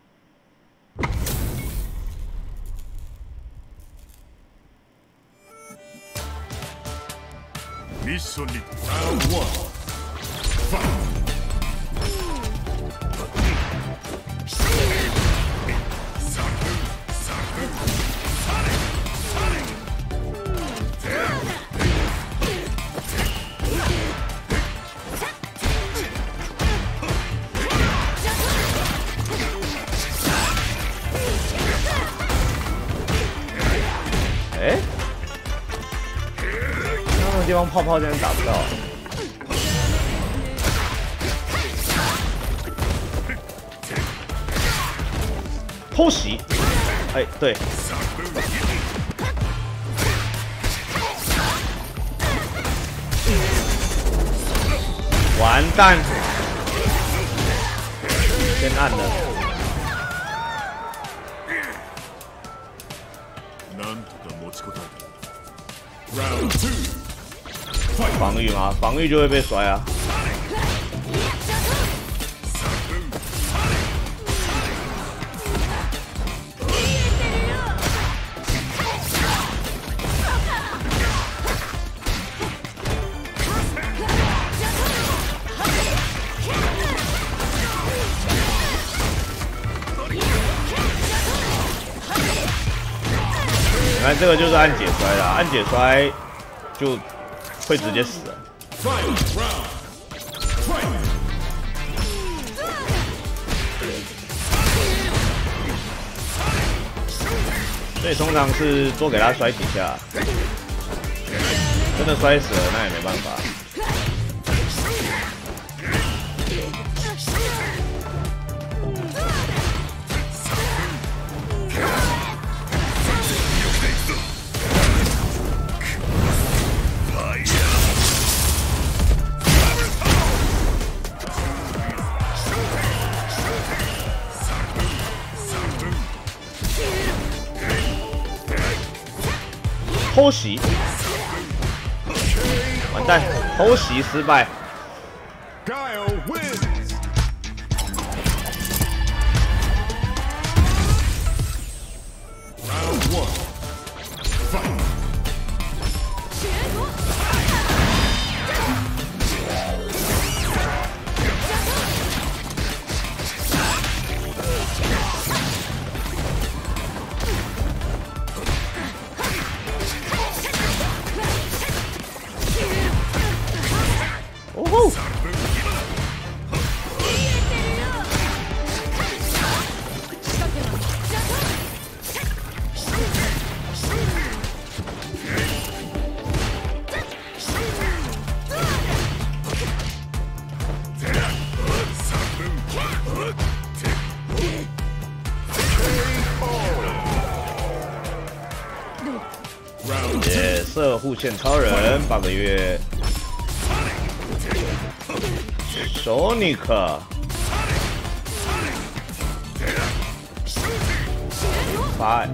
Mission round 1. Fight. 哎，那个地方泡泡竟然打不到。偷袭，哎，对。完蛋，先按了。 防御吗？防御就会被摔啊！ 反正这个就是按解摔啦，按解摔就会直接死了。所以通常是多给他摔几下，真的摔死了那也没办法。偷袭，完蛋！偷袭失败。 Guile wins. Round 1. Fight. 哦吼！也射护线超人8个月。索尼克，快！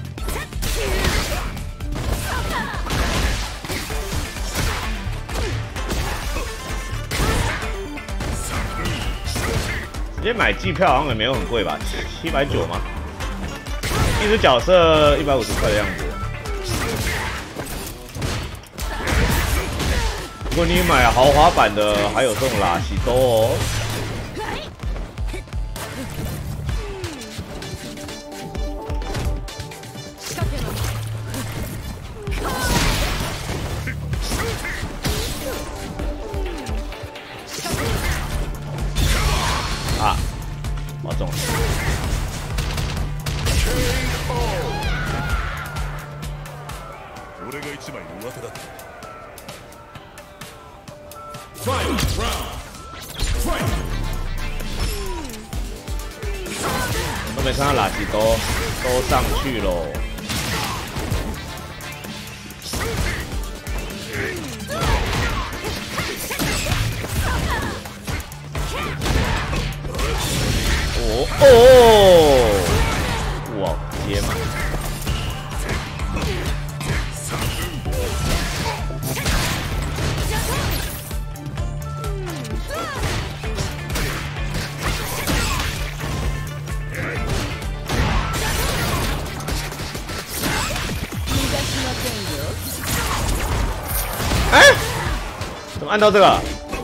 直接买季票好像也没有很贵吧，790吗？一只角色150块的样子。如果你买豪华版的，还有这种拉西多哦。啊，我中了。 俺が一枚上手だった。Fight round. Fight. 都没看到拉西多都上去喽。哦，哇，接嘛！哎，怎么按到这个？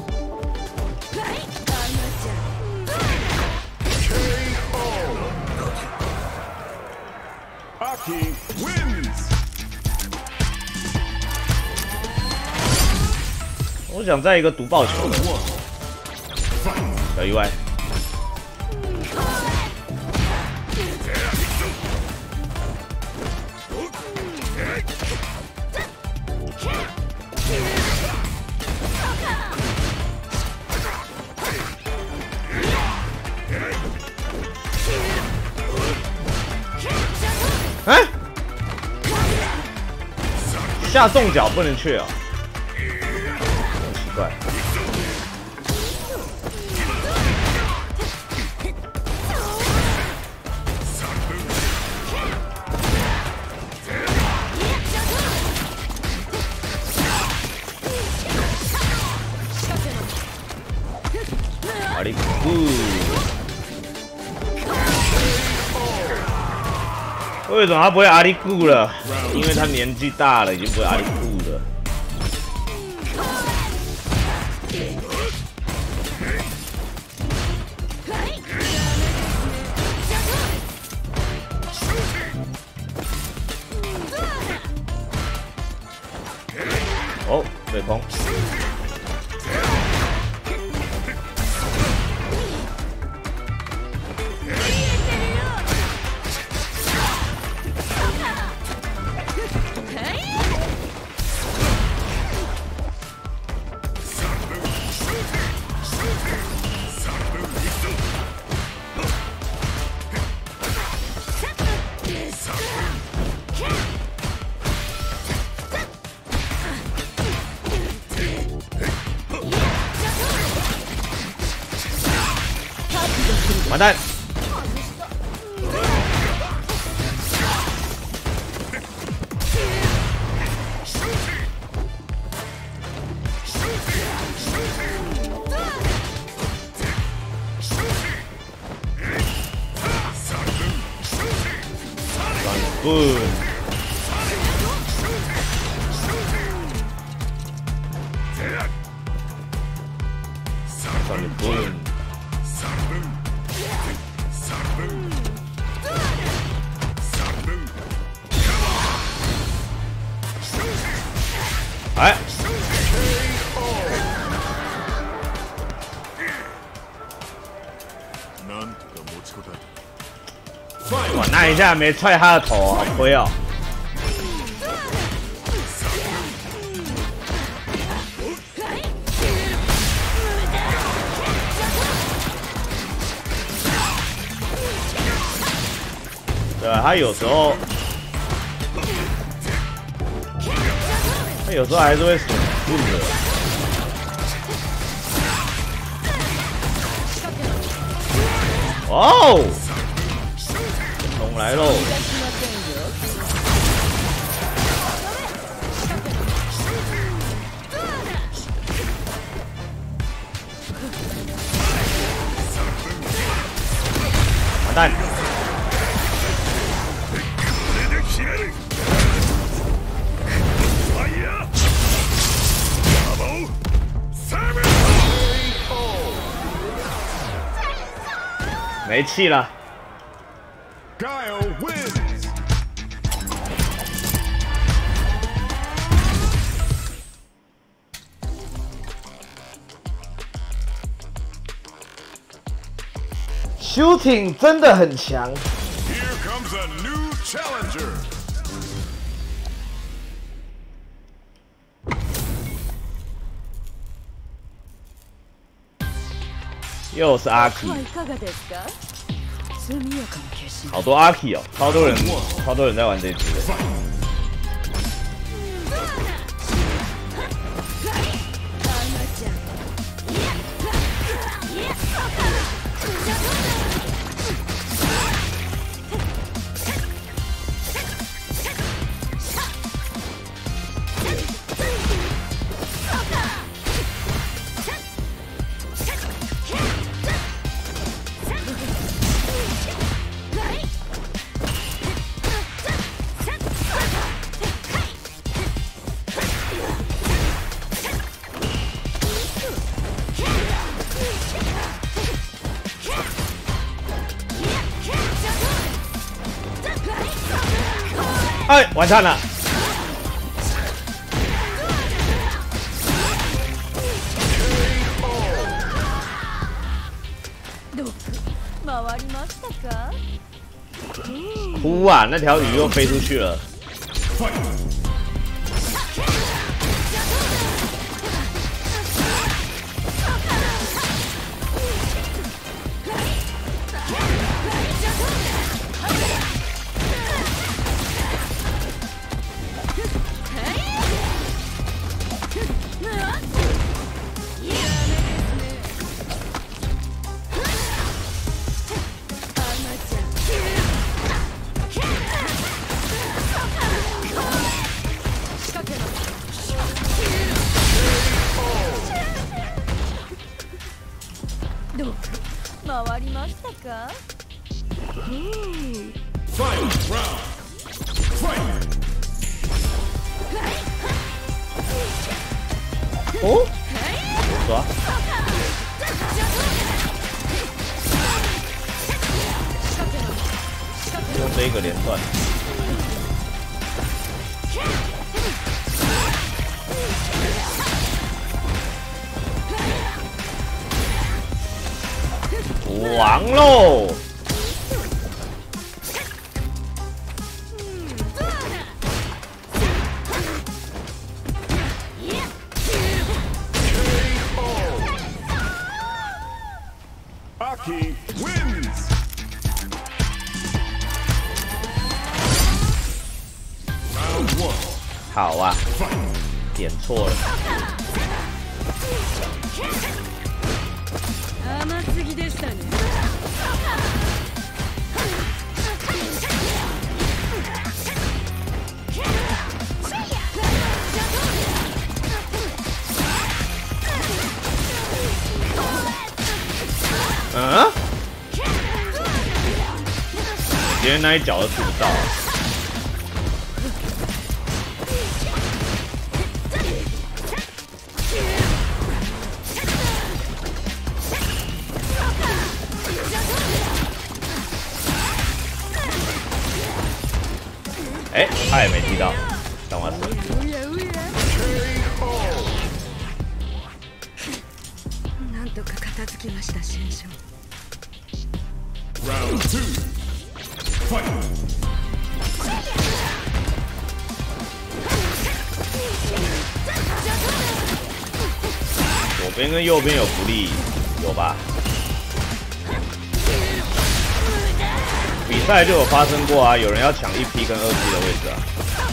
我想在一个毒爆球，小意外。哎，下重脚不能去啊！ 对，阿里库，为什么他不会阿里库了？因为他年纪大了，已经不会阿里库了。 完蛋！滚！让你滚！哎！哇，那一下没踹他的头，好亏哦！对啊，他有时候还是会损住的。哦，龙来喽！完蛋！没气了。 Guile wins. ，Shooting 真的很强。 Here comes a new challenger. 又是阿 K， 好多阿 K 哦，超多人在玩这一支的。哎，完蛋了！呼啊！那条鱼又飞出去了。 回りましたか？ Final round. Fight. 哦，抓！用这个连段。王喽！ Aki wins. 好啊，点错了。 甘すぎでしたね。 嗯？别人那一脚都吃不到。哎，他也没踢到，当我死。 なんとか片付きました新章。 Round 2. Fight. 左边跟右边有福利，有吧？比赛就有发生过啊，有人要抢1P跟2P 的位置啊。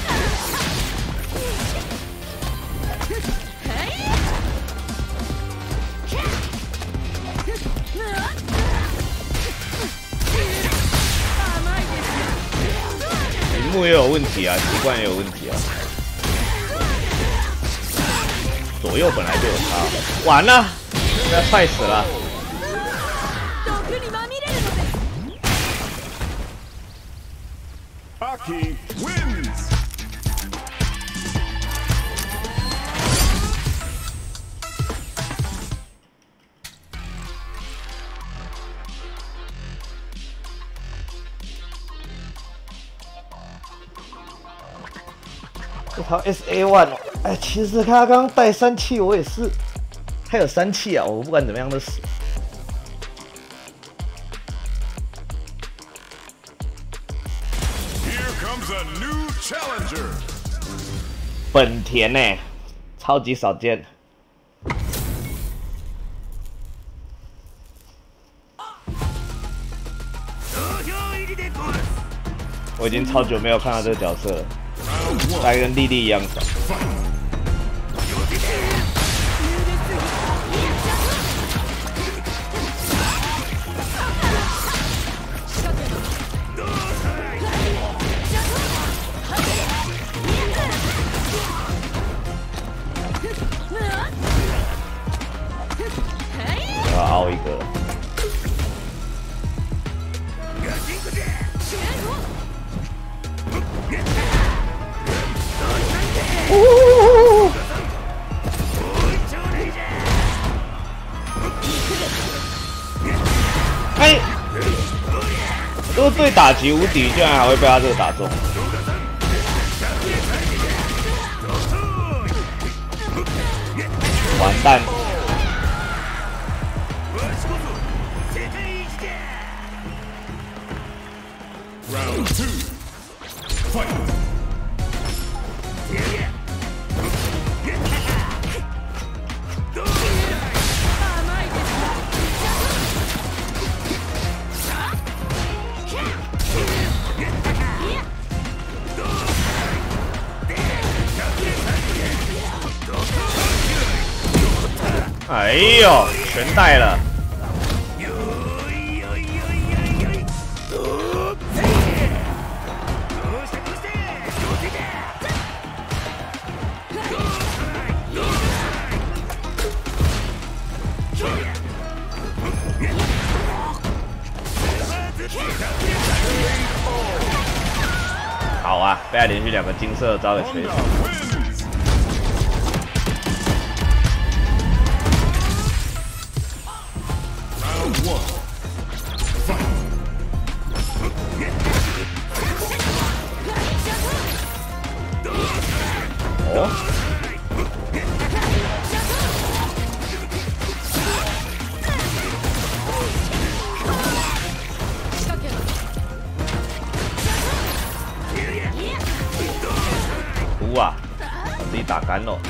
屏幕也有问题啊，习惯也有问题啊。左右本来就有差，完了，要快死了。 Aki wins. 这套 SA1 哦，哎，其实他刚刚带3气，我也是，他有3气啊，我不管怎么样都死。 Here comes a new challenger. 本田呢、超级少见。我已经超久没有看到这个角色了，大概跟莉莉一样少。我要凹一个了。哎，都是对打击无敌，居然还会被他这个打中。完蛋！ Round 2. Fight. 哎呦，全带了！好啊，被他连续2个金色的招给锤死。 哦，哭啊！把自己打干了。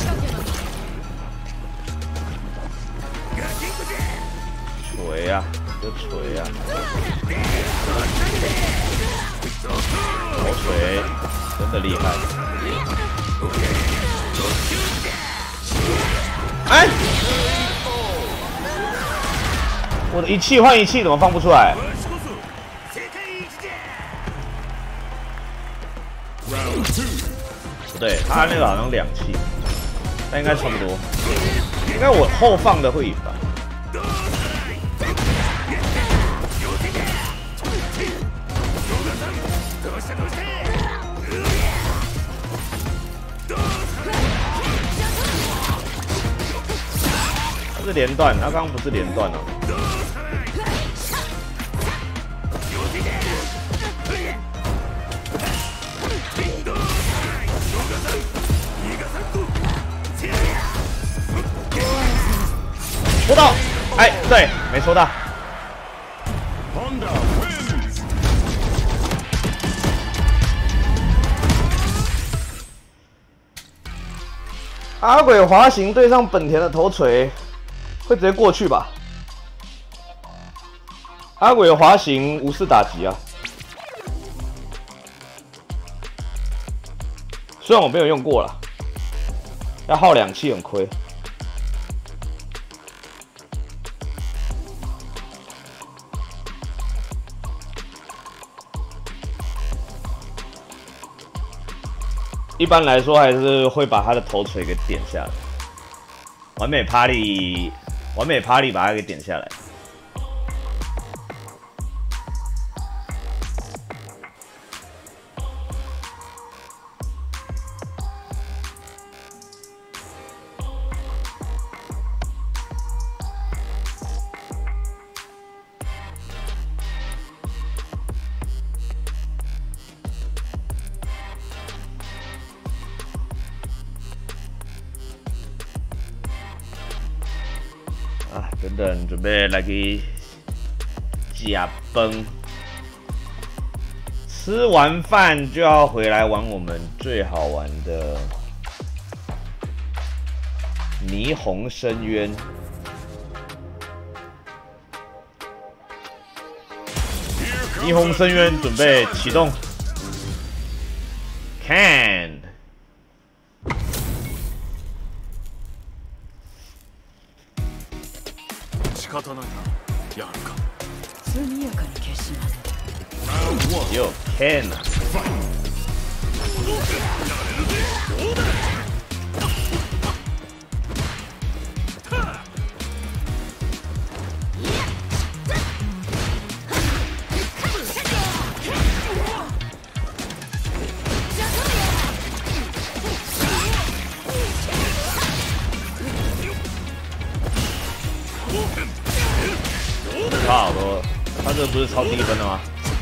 锤啊！ 真的厉害。哎，我的一气换一气怎么放不出来？不对，他那个好像2气，但应该差不多。应该我后放的会赢吧？他是连段，他刚刚不是连段哦。戳到，哎，对，没戳到。阿鬼滑行对上本田的头锤，会直接过去吧？阿鬼滑行无视打击啊！虽然我没有用过啦，要耗2气很亏。一般来说还是会把他的头锤给点下来，完美趴力把他给点下来。啊，等等，准备来个假崩。吃完饭就要回来玩我们最好玩的霓虹深渊。霓虹深渊准备启动，看。 仕方ないな、やるか。 速やかに消します。 よ、Ken。差好多了，他这不是超低分的吗？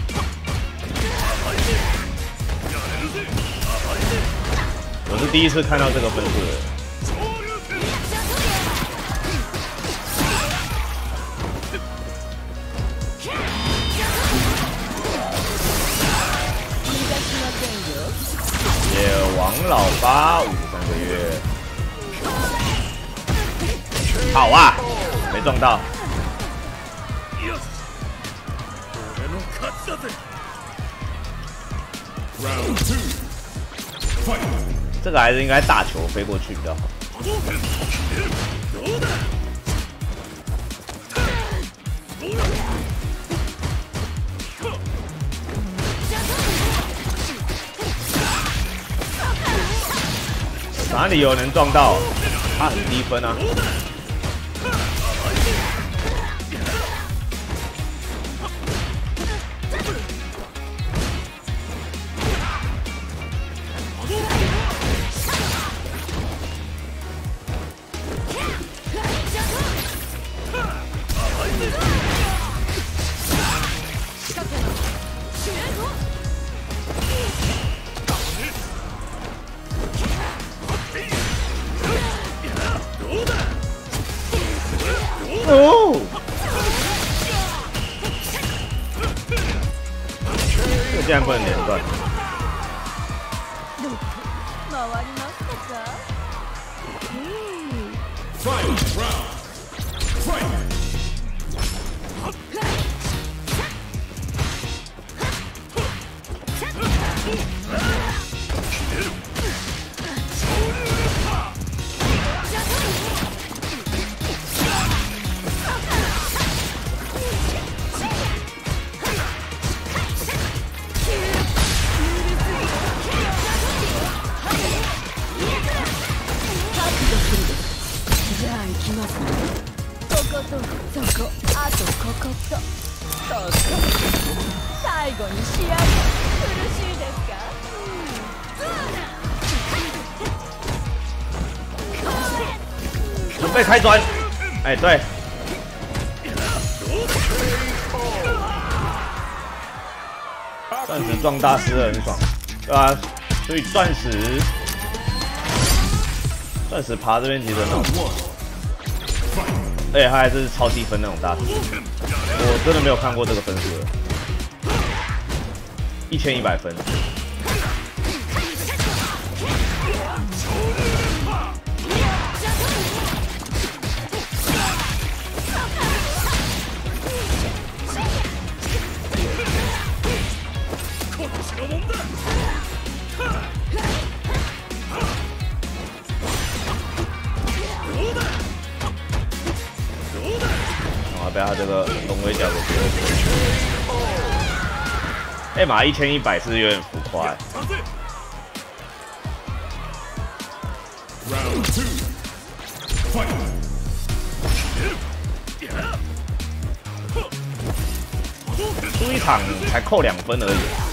我是第一次看到这个分数的。也王老八53个月，好啊，没撞到。这个还是应该大球飞过去比较好。哪里有能撞到？他很低分啊。哦，这个竟然不能连段。 回りましたか？ 後に仕上げ苦しいですか？ 准备开砖。哎，对。钻石撞大师很爽，对吧？所以钻石爬这边其实很好，而且他还是超低分那种大师，我真的没有看过这个分数的，1100分。被他这个龙尾角给丢了。艾玛1100是有点浮夸。输一场才扣2分而已。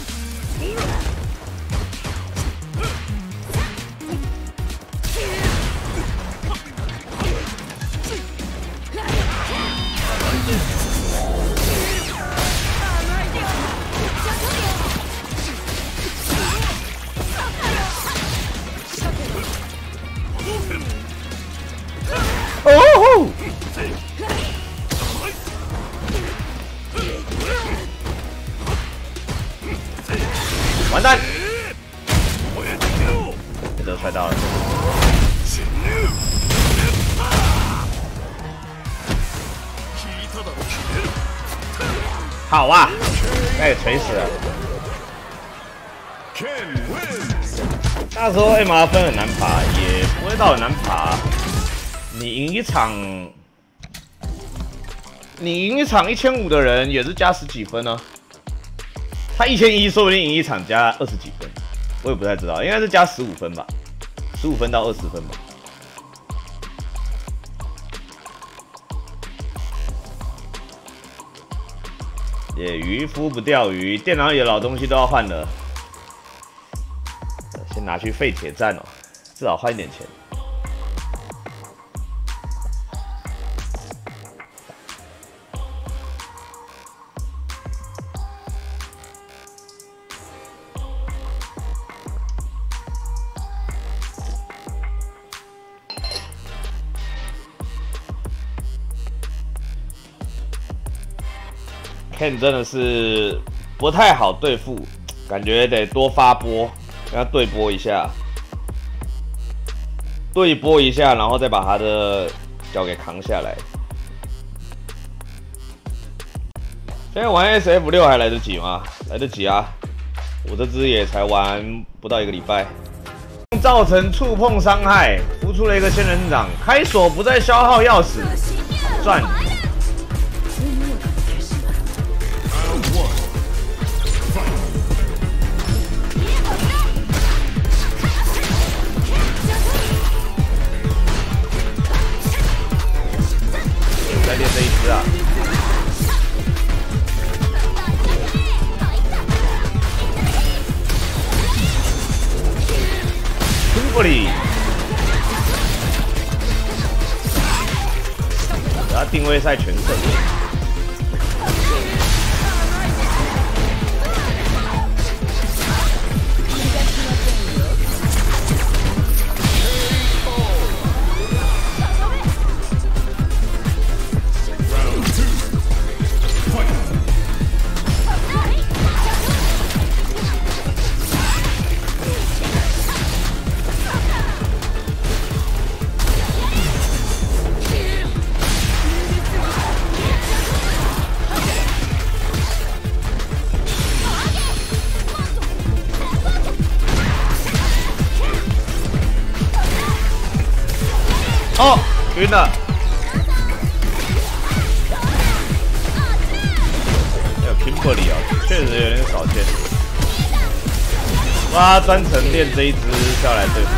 哦！完蛋！被这踹到了。好啊！被锤死了。那时候 MR 分很难爬，也不会到很难爬。你赢一场1500的人也是加10几分呢、啊。他1100说不定赢一场加20几分，我也不太知道，应该是加15分吧，15分到20分吧。也渔夫不钓鱼，电脑里的老东西都要换了，先拿去废铁站哦，至少换一点钱。Ken 真的是不太好对付，感觉得多发波，跟他对波一下，然后再把他的脚给扛下来。现在玩 SF6还来得及吗？来得及啊！我这只也才玩不到1个礼拜，造成触碰伤害，浮出了一个仙人掌，开锁不再消耗钥匙，赚。在练这一只啊！库里，然后定位赛全胜。哦，晕了。还有 Kimberly 啊，确实有点少见。哇，专程练这一只下来对付。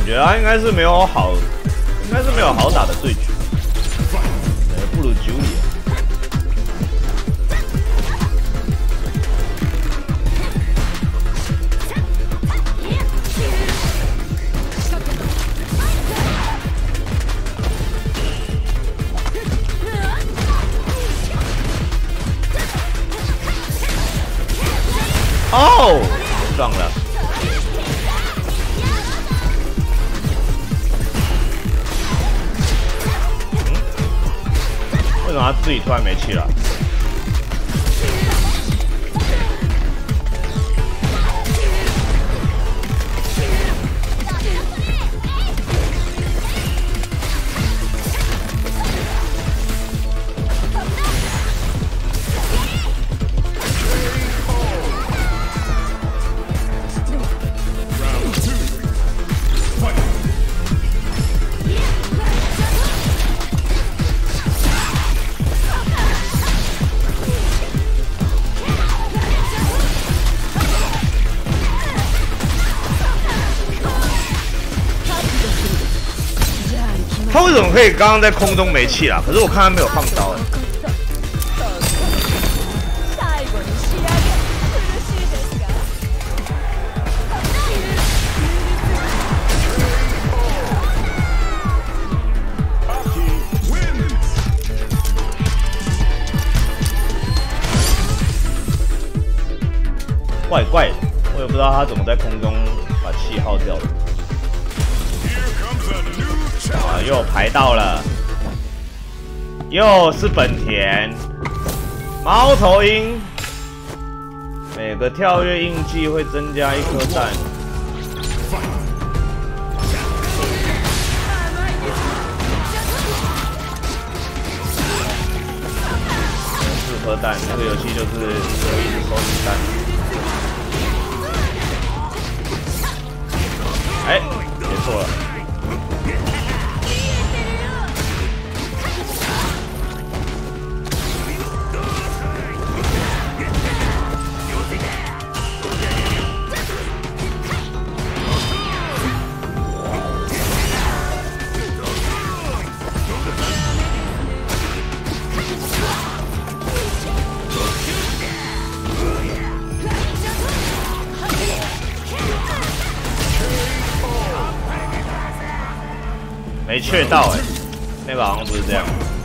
觉他应该是没有好打的对决，不如九里。哦，撞了。为什么他自己突然没气了？他为什么可以刚刚在空中没气啦？可是我看他没有放刀。怪怪的，我也不知道他怎么在空中把气耗掉的。啊，又排到了，又是本田猫头鹰，每个跳跃印记会增加1颗蛋。4颗蛋，这个游戏就是可以收集蛋。哎，别错了。没确到哎，那个好像不是这样。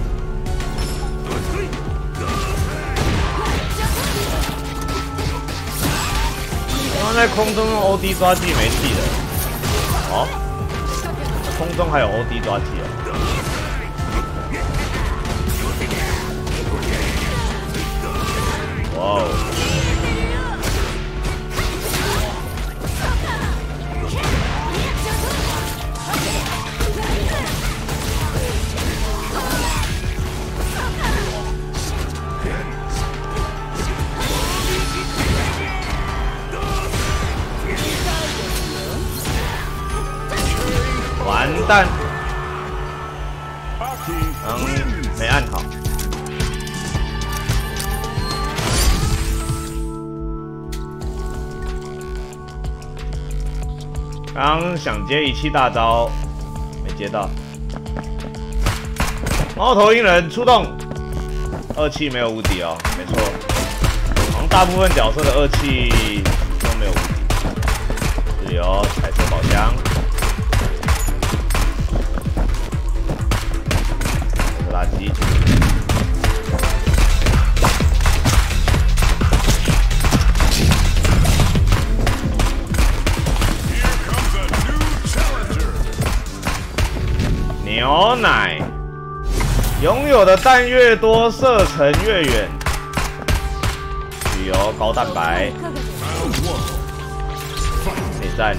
刚刚在空中用 OD 抓技没气的，哦，空中还有 OD 抓技哦。哇哦！完蛋，没按好。刚想接一气大招，没接到。猫头鹰人出动，2气没有无敌哦，没错。好像大部分角色的2气都没有无敌。是有彩色宝箱。垃圾。牛奶，拥有的蛋越多，射程越远。旅游高蛋白，内战。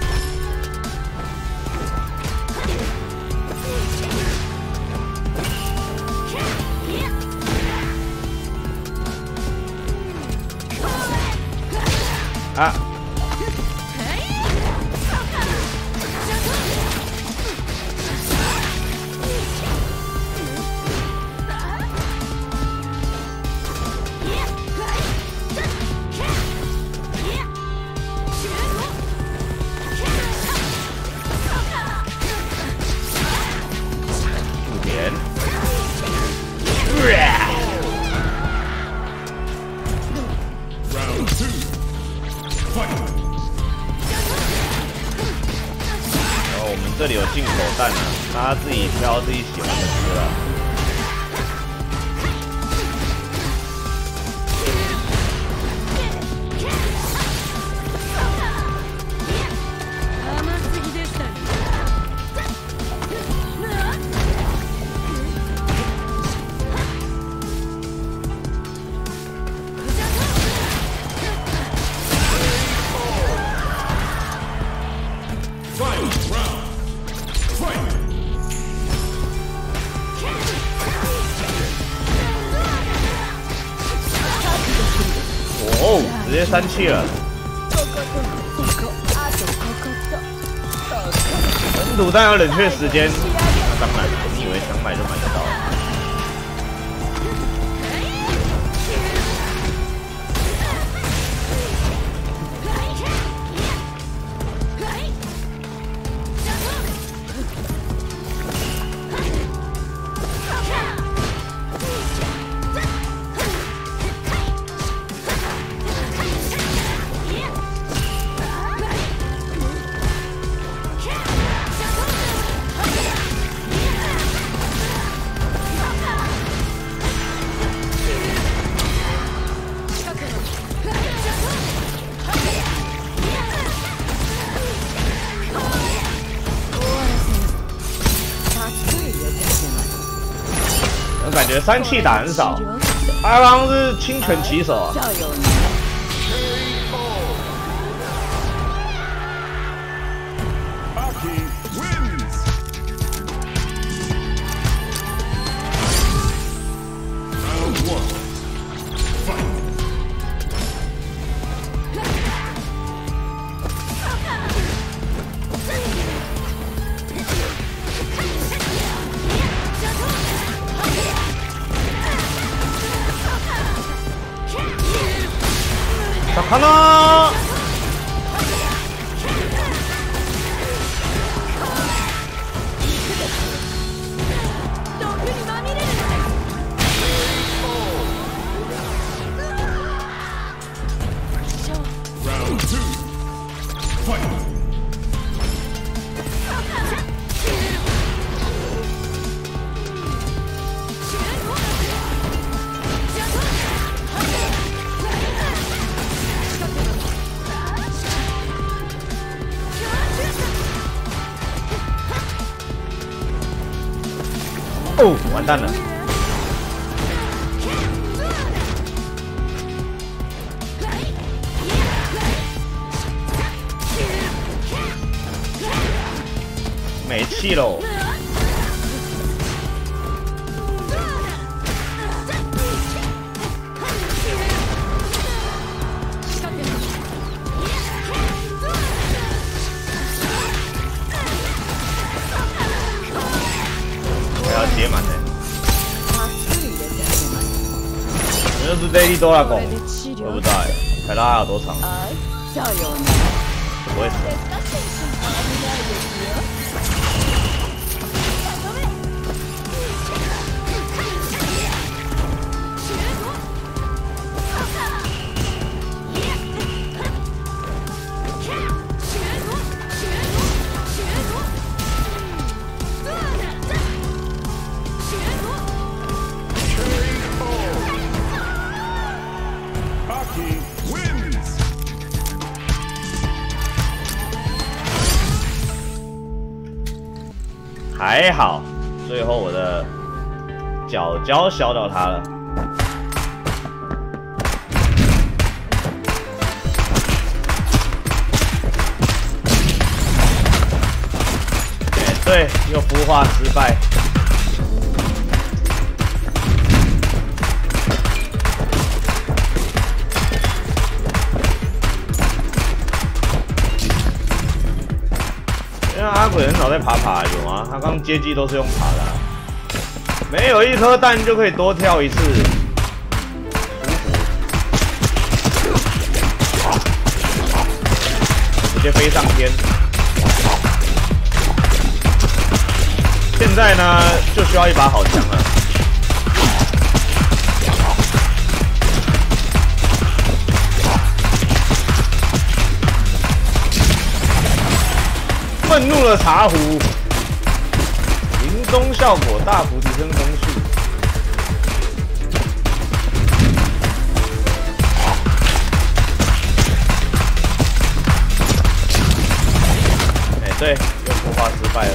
啊！ 这里有进口蛋啊，他自己挑自己喜欢的吃了。哦，直接3气了。本土弹要冷却时间，那当然了，你以为想买就买得到？我感觉3气打很少，他刚刚是清泉起手啊。看到。哦，完蛋了！没气喽！我要解满的。这是 Daily Dragon， 我不知道哎，凯拉还有多长？不会死。还好，最后我的角胶削到他了。对，又孵化失败。因为阿鬼很少在爬有吗？他刚接机都是用爬的、啊，没有1颗蛋就可以多跳1次，直接飞上天。现在呢，就需要一把好枪了。 愤怒的茶壶，临终效果大幅提升攻速。对，又孵化失败了，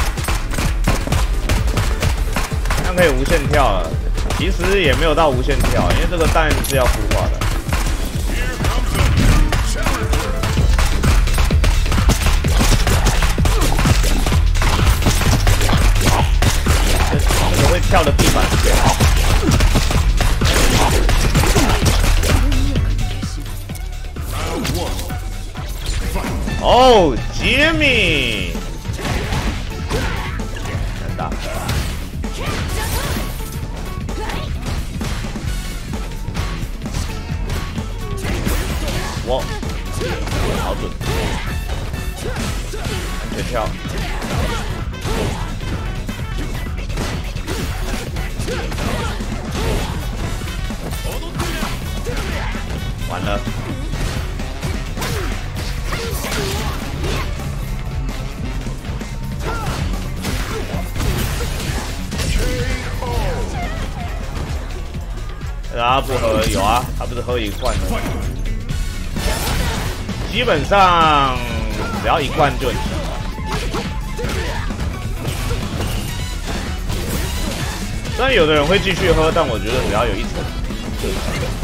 这样可以无限跳了。其实也没有到无限跳，因为这个蛋是要孵化的。这个会跳的地板是这样。哦，杰米，难打。哇，好准，安全跳。完了。他不喝有啊，他不是喝一罐的，基本上只要一罐就很行了。虽然有的人会继续喝，但我觉得只要有一层就行了。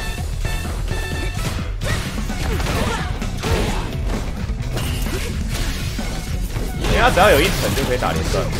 因为他只要有一层就可以打连段。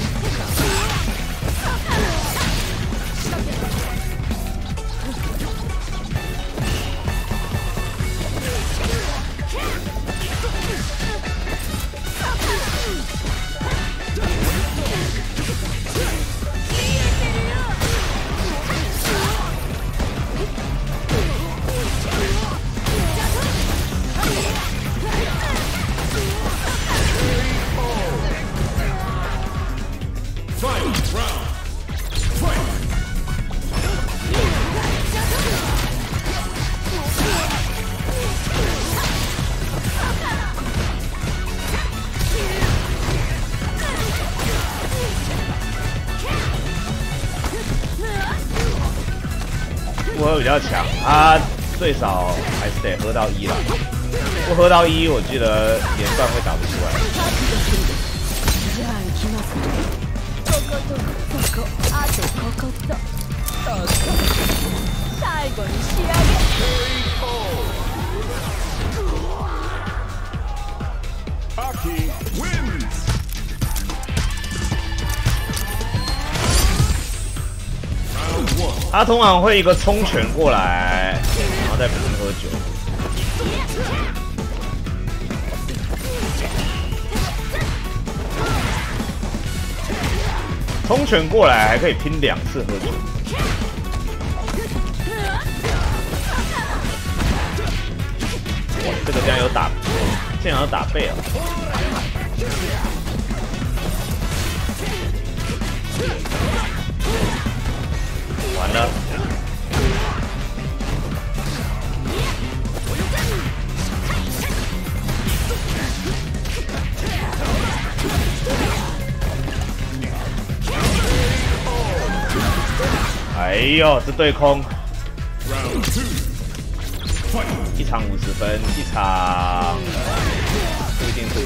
不喝比较强，他最少还是得喝到1啦。不喝到1，我记得连段会打不出来。他通常会一个冲拳过来，然后再不喝酒。冲拳过来还可以拼2次喝酒。哇，这个竟然有打，竟然有打背啊！完了。哎呦，这对空，1场50分，1场不一定对。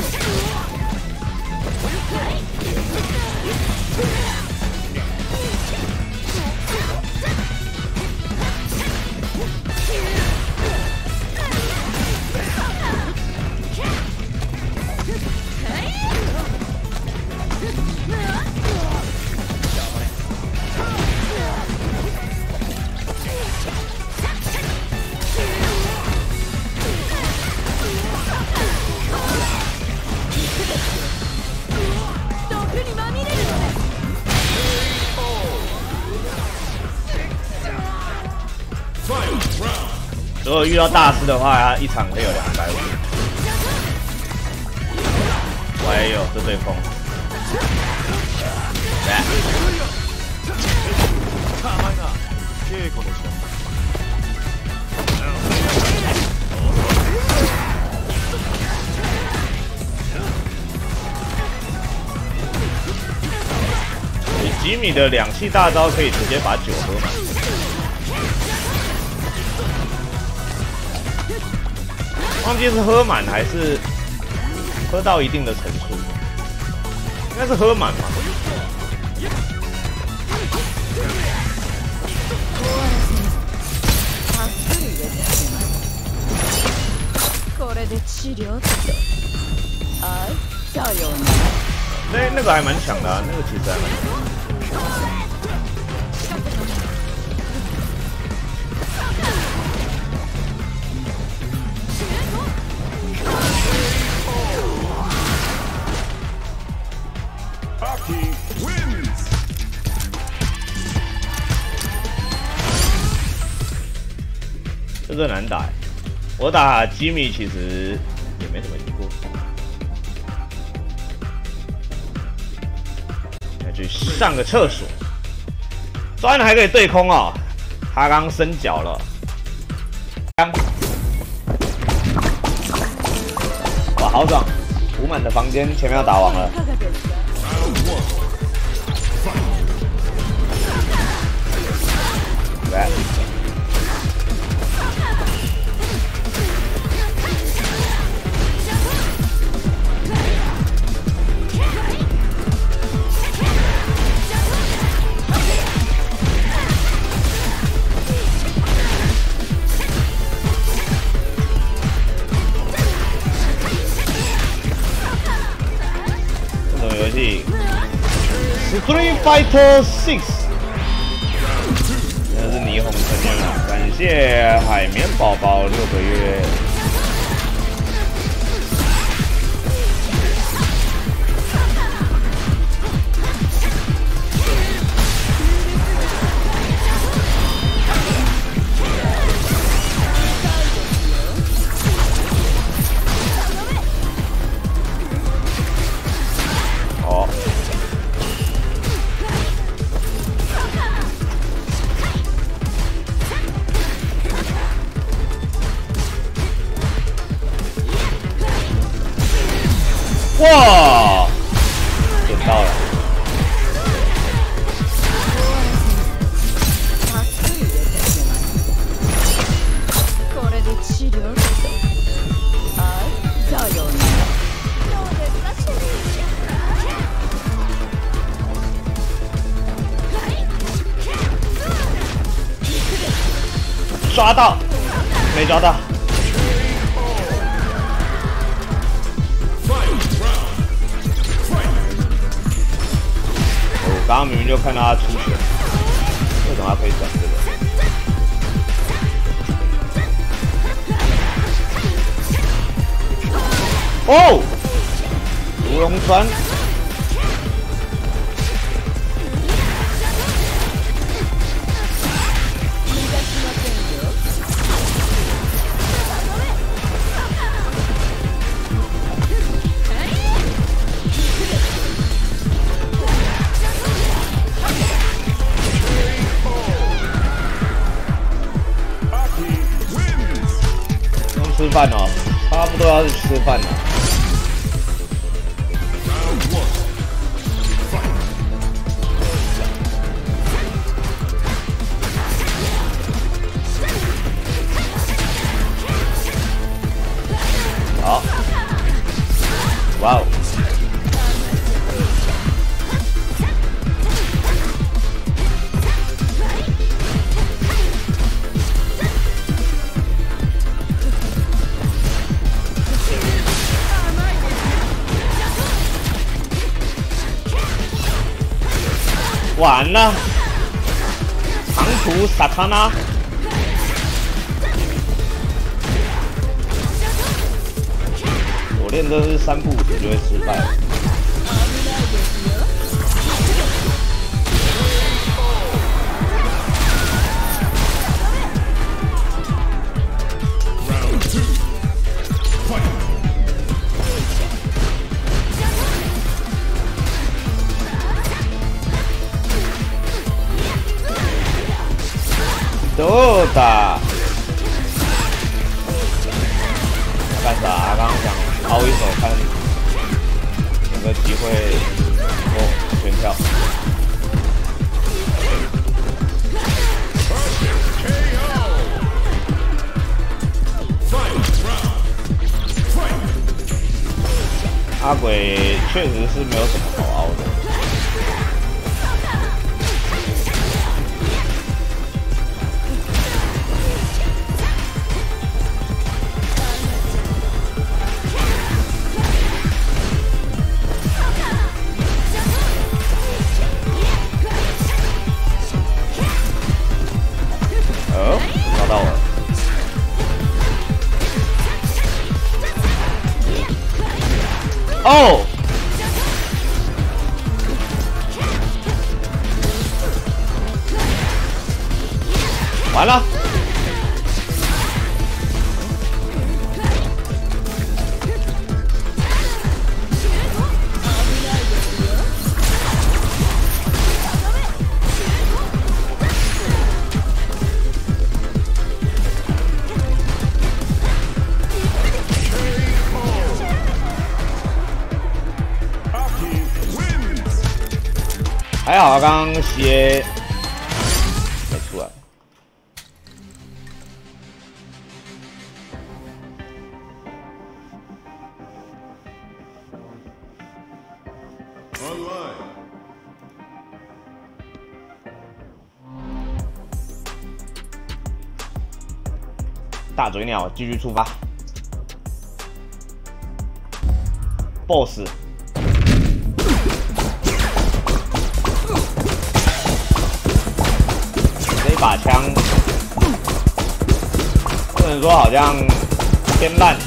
如果遇到大师的话，他1场会有250。哎呦，这对风！来。 吉米的两气大招可以直接把酒喝满。忘记是喝满还是喝到一定的层数，应该是喝满吧。 これで治療ってあさようなら。 那个还蛮强的啊，那个其实还蛮强的。这个难打，我打吉米其实也没怎么赢过。要去上个厕所，专还可以对空哦。他刚伸脚了，哇，好爽！补满的房间前面要打完了。来。Street Fighter 6， 真的是霓虹成年了，感谢海绵宝宝6个月。哇，点到了！ これで治療ってあさようなら。どうですかシェリー？抓到，没抓到。刚刚明明就看到他出血，为什么他可以转这个？哦，屠龙栓。吃饭哦，差不多要去吃饭了。好，哇哦！完了，长途萨卡纳，我练的是3步5步就会失败。都打，干啥？刚刚想凹一手，看有没有机会哦，全跳。 阿鬼确实是没有什么好凹的。抓到了。哦。 完了！还好刚刚歇没出来。 大嘴鸟继续出发 ，BOSS， 这一把枪不能说好像偏烂。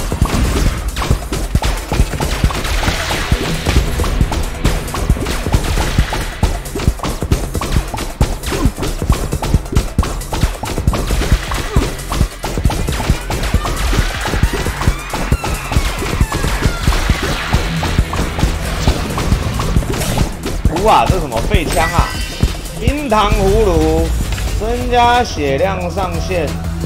哇，这什么废枪啊！冰糖葫芦增加血量上限。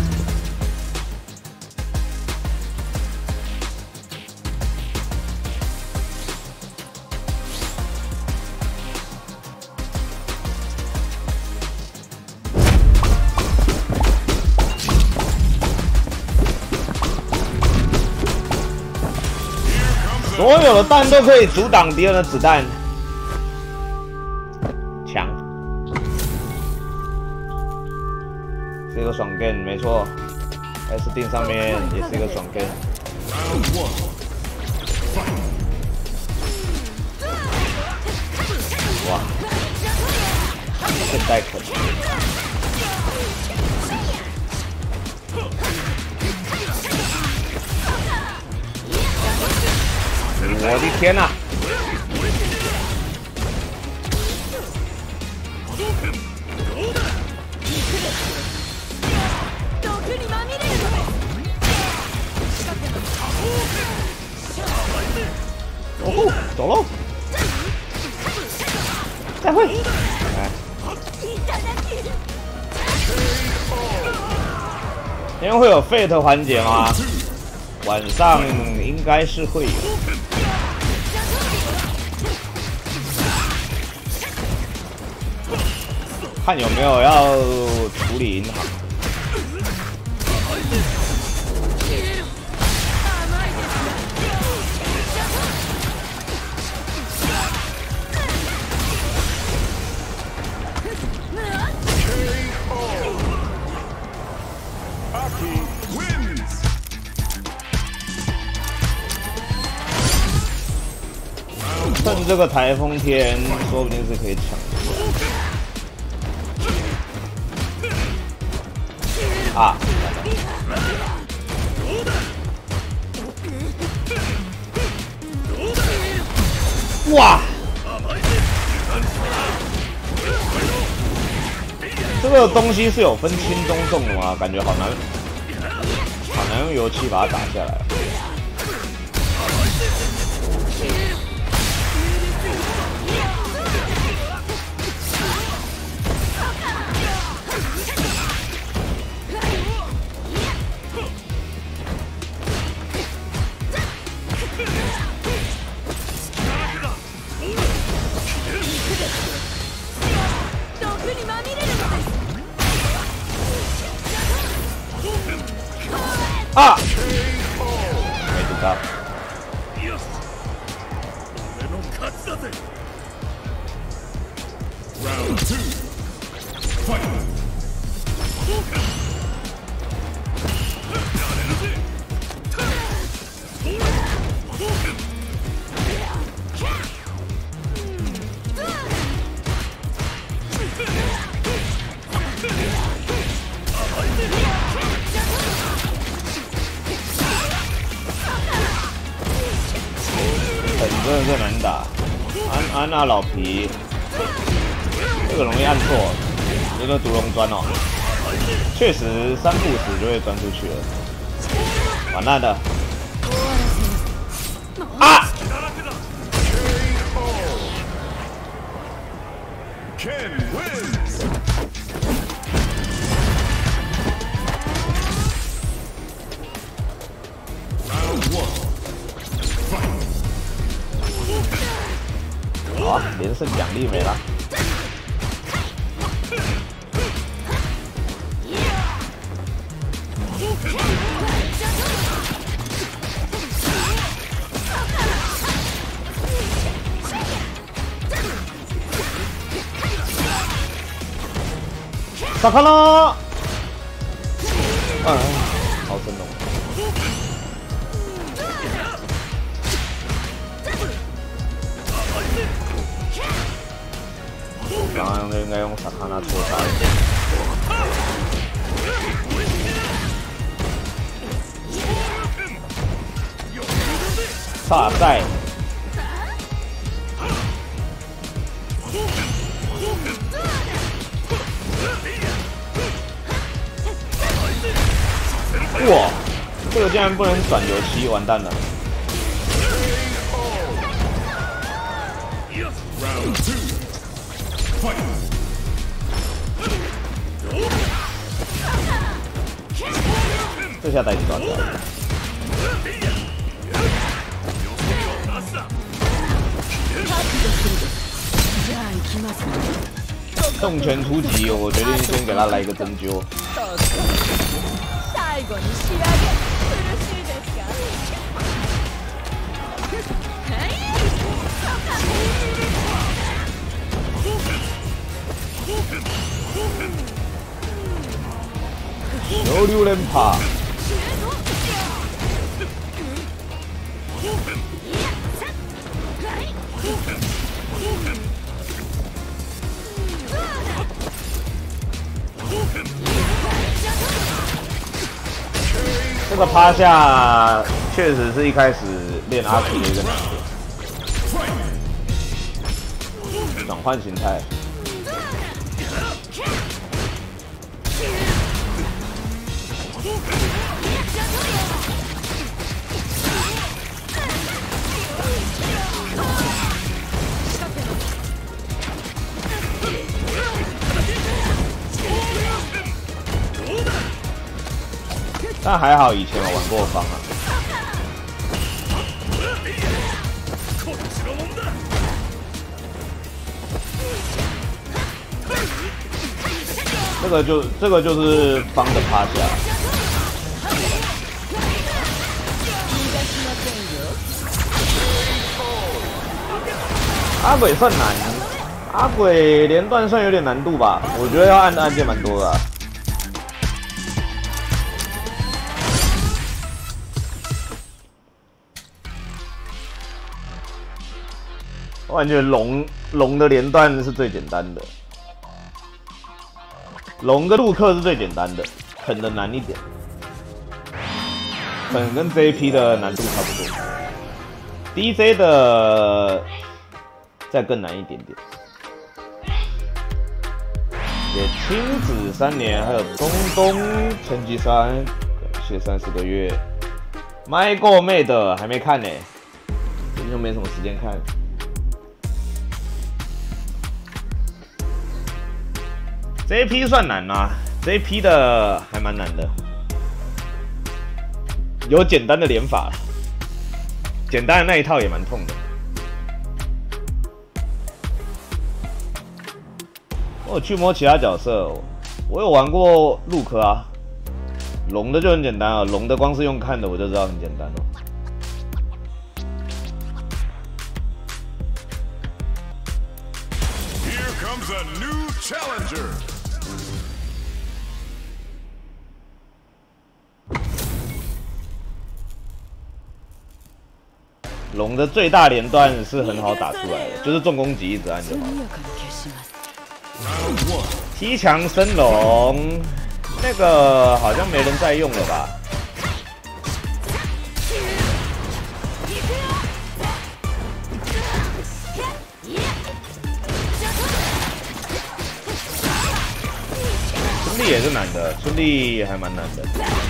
所有的弹都可以阻挡敌人的子弹。 强，是一个爽 game， 没错。S 定上面也是一个爽 game。哇，现代可能。我的天哪！ 哦，走喽！再会。哎，今天会有 Fate 环节吗？晚上应该是会有。看有没有要处理银行。 趁这个台风天，说不定是可以抢的。啊！哇！这个东西是有分轻中重的吗？感觉好难用油漆把它打下来。 啊！没堵到。 Round 2. Fight. 真的是难打。安娜老皮，这个容易按错，这个毒龙钻哦，确实3不5时就会钻出去了，完蛋的。啊！ Ken wins. Round 1. Fight. 好，连胜奖励没了。萨卡拉，好生动。刚刚应该用萨卡拉戳杀。萨塞。 哇，这个竟然不能转油漆，完蛋了！ Round 2. Fight. 这下逮起断掉了。重拳出击，我决定先给他来一个针灸。 最後に仕上げ苦しいですか流流連覇。这个趴下确实是一开始练阿皮的一个难点，转换形态。但还好以前有玩过方啊。这个就是方的趴下。阿鬼算难，阿鬼连段算有点难度吧？我觉得要按的按键蛮多的、啊。 我感觉龙的连段是最简单的，龙跟陆克是最简单的，肯的难一点，肯跟 JP 的难度差不多 ，DJ 的再更难一点点。也亲子3年，还有东东成绩3，感谢30个月。Michael Made 还没看呢、最近就没什么时间看。 JP 算难啊 ，JP 的还蛮难的，有简单的连法，简单的那一套也蛮痛的。我有去摸其他角色，我有玩过陆克啊，龙的就很简单啊，龙的光是用看的我就知道很简单了。 comes a new challenger. 龙的最大连段是很好打出来的，就是重攻击一直按就好。七强升龙，那个好像没人在用了吧？春丽也是难的，春丽还蛮难的。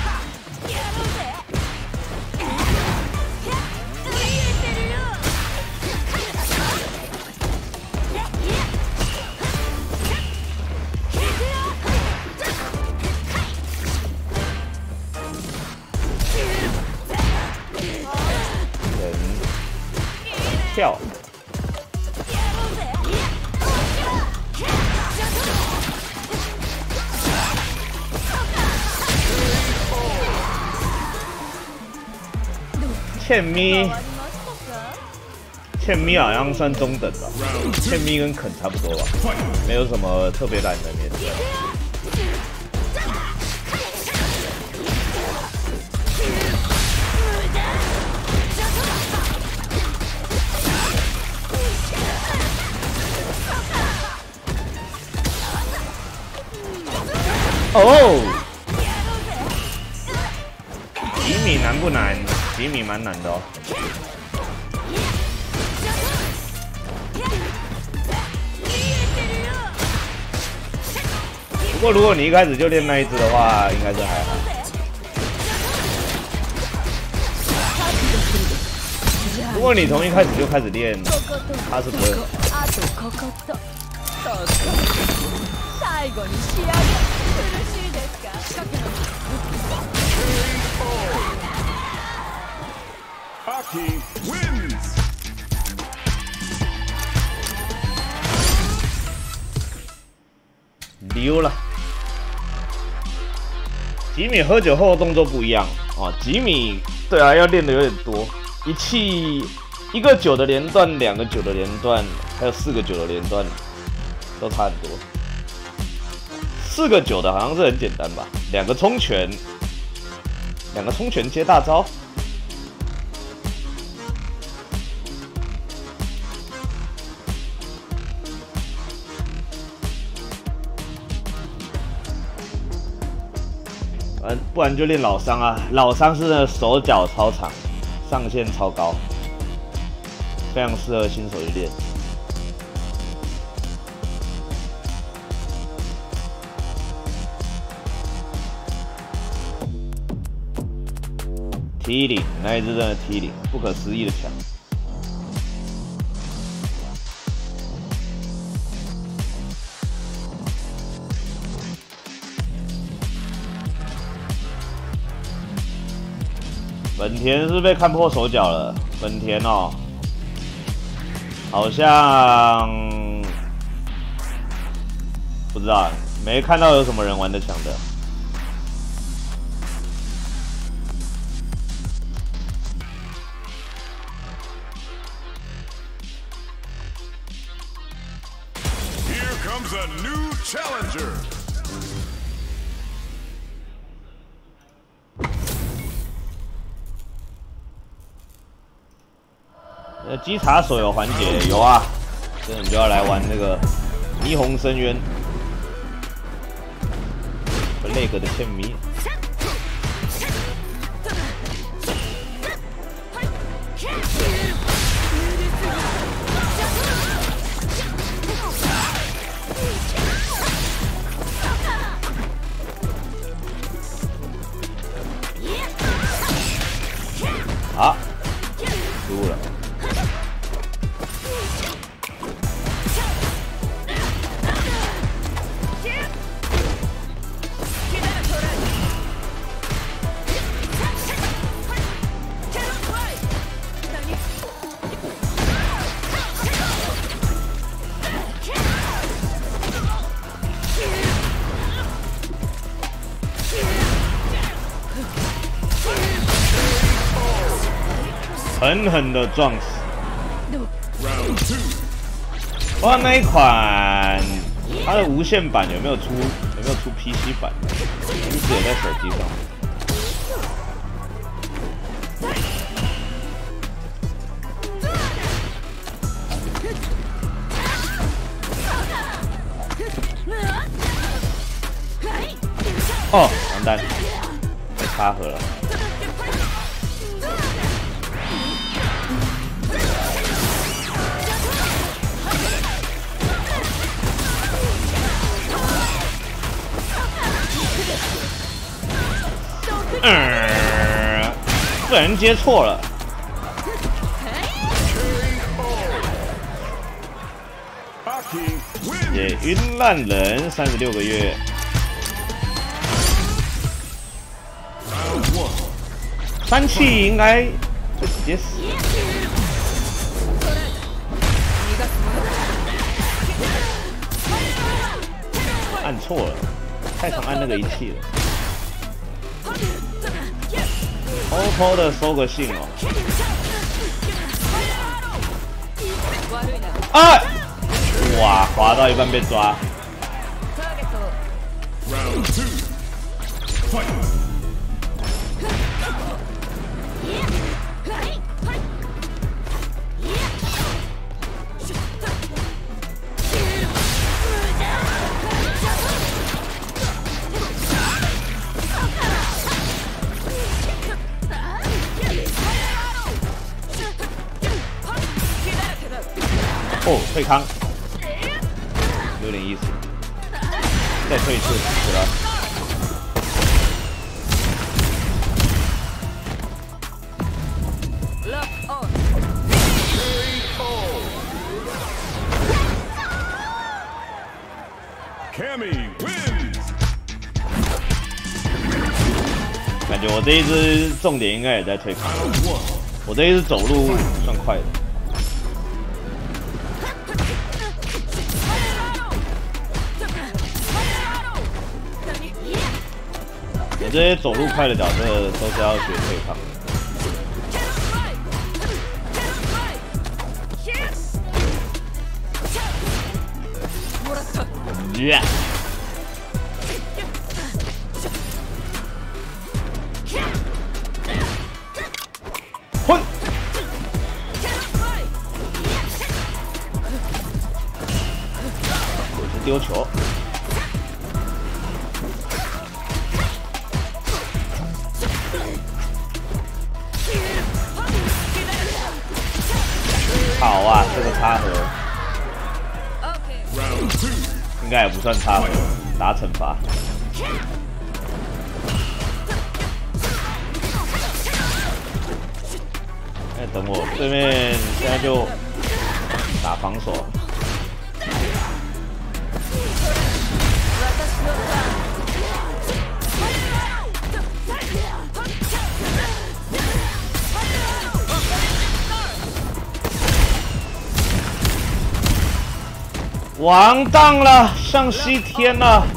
跳，茜咪好像算中等吧，茜咪跟肯差不多吧，没有什么特别难的连段。 哦，吉米难不难？吉米蛮难的哦。不过如果你一开始就练那一只的话，应该是还好。如果你从一开始就开始练，他是不会。 最後に仕上げ苦しいですか Aki wins. 溜了。吉米喝酒后动作不一样哦，吉米对啊，要练的有点多，一个9的连段，2个9的连段，还有4个9的连段，都差很多。 4个9的好像是很简单吧，2个冲拳接大招。不然就练老伤啊，老伤是那手脚超长，上限超高，非常适合新手去练。 T0那一只真的 T0，不可思议的强。本田是被看破手脚了，本田哦，好像不知道，没看到有什么人玩得强的。 Comes a new challenger. 稽查所有环节有啊，这你就要来玩那个霓虹深渊 ，Blake 的茜咪。 啊，失误了。狠狠的撞死。 哇，那一款它的无线版有没有出 PC 版？一直有在手机上。哦，完蛋，被插合了。不小心接错了。也晕烂人36个月。3气应该就直接死。按错了，太常按那个1气了。偷偷的收个信哦。啊！哇，滑到一半被抓。哦，退康，有点意思。再退一次，死了。感觉我这一只重点应该也在退康。我这一只走路算快的。我这些走路快的角色都是要学对抗。混！我是丢球。好啊，这个插合应该也不算插合，打惩罚。哎，等我，对面现在就打防守。完蛋了，上西天了！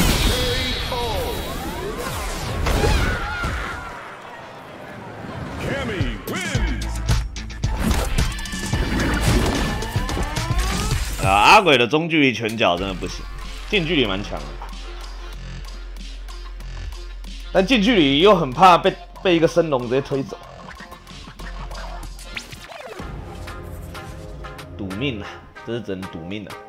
阿鬼的中距离拳脚真的不行，近距离蛮强的，但近距离又很怕被一个升龙直接推走，赌命啊！这是真赌命啊！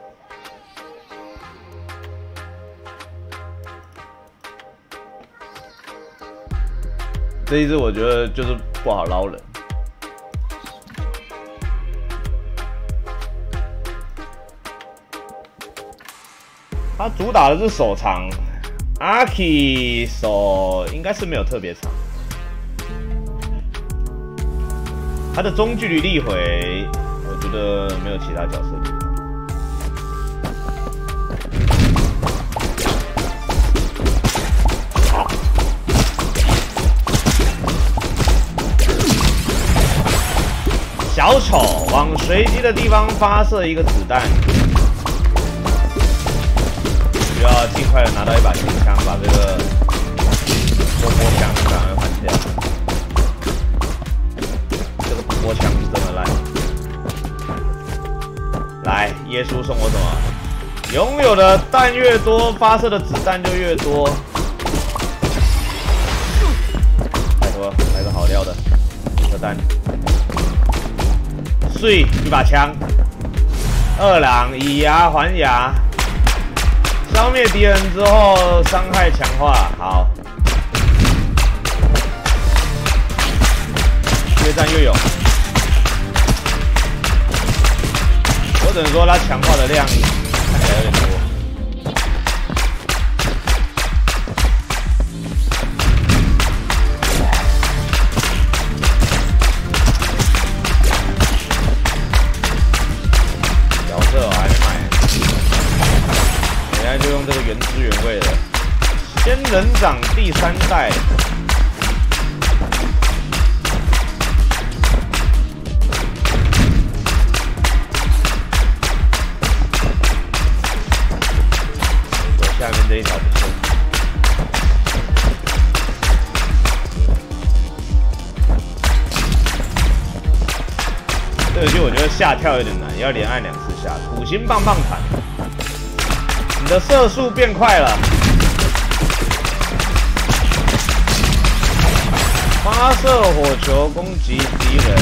这一只我觉得就是不好捞人。他主打的是手长，阿 K 手应该是没有特别长。他的中距离力回，我觉得没有其他角色厉害。小丑往随机的地方发射一个子弹，需要尽快的拿到一把轻枪，把这个波枪赶快换掉。这个波枪是真的烂。 来，耶稣送我什么？拥有的弹越多，发射的子弹就越多。拜托，来个好料的，核弹。碎，一把枪。二郎以牙还牙，消灭敌人之后伤害强化。好。越战越勇。我只能说它强化的量看起来有点多。角色我还没买，等下就用这个原汁原味的仙人掌第3代。下面这一条不错，这个就我觉得下跳有点难，要连按2次下。土星棒棒铲，你的射速变快了，发射火球攻击敌人。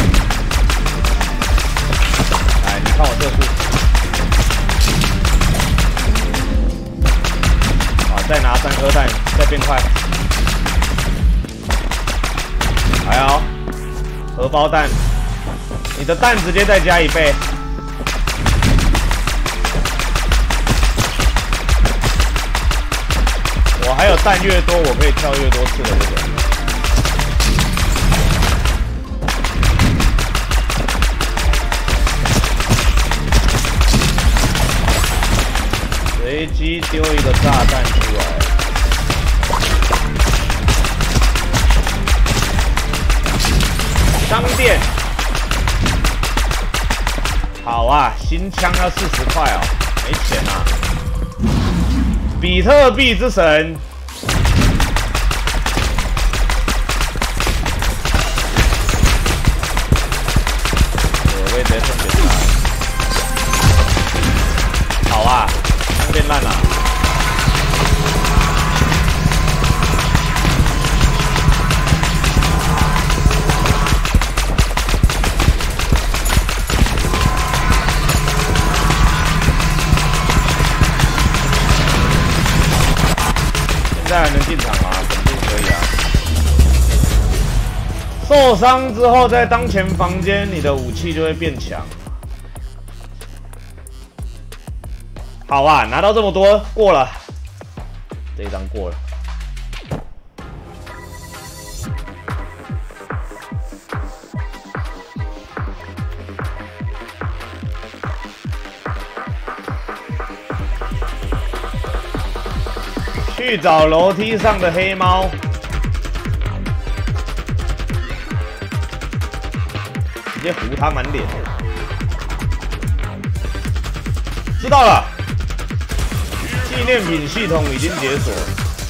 来，你看我射速。再拿3颗弹，再变快。还好，荷包弹，你的弹直接再加1倍。我还有弹越多，我可以跳越多次的这个。随机丢一个炸弹出来，商店，好啊，新枪要40块哦，没钱啊！比特币之神，我会直接送给他。好啊。变烂了，现在还能进场啊，肯定可以啊。受伤之后，在当前房间，你的武器就会变强。好啊，拿到这么多，过了，这一张过了。去找楼梯上的黑猫。直接糊他满脸。知道了。纪念品系统已经解锁。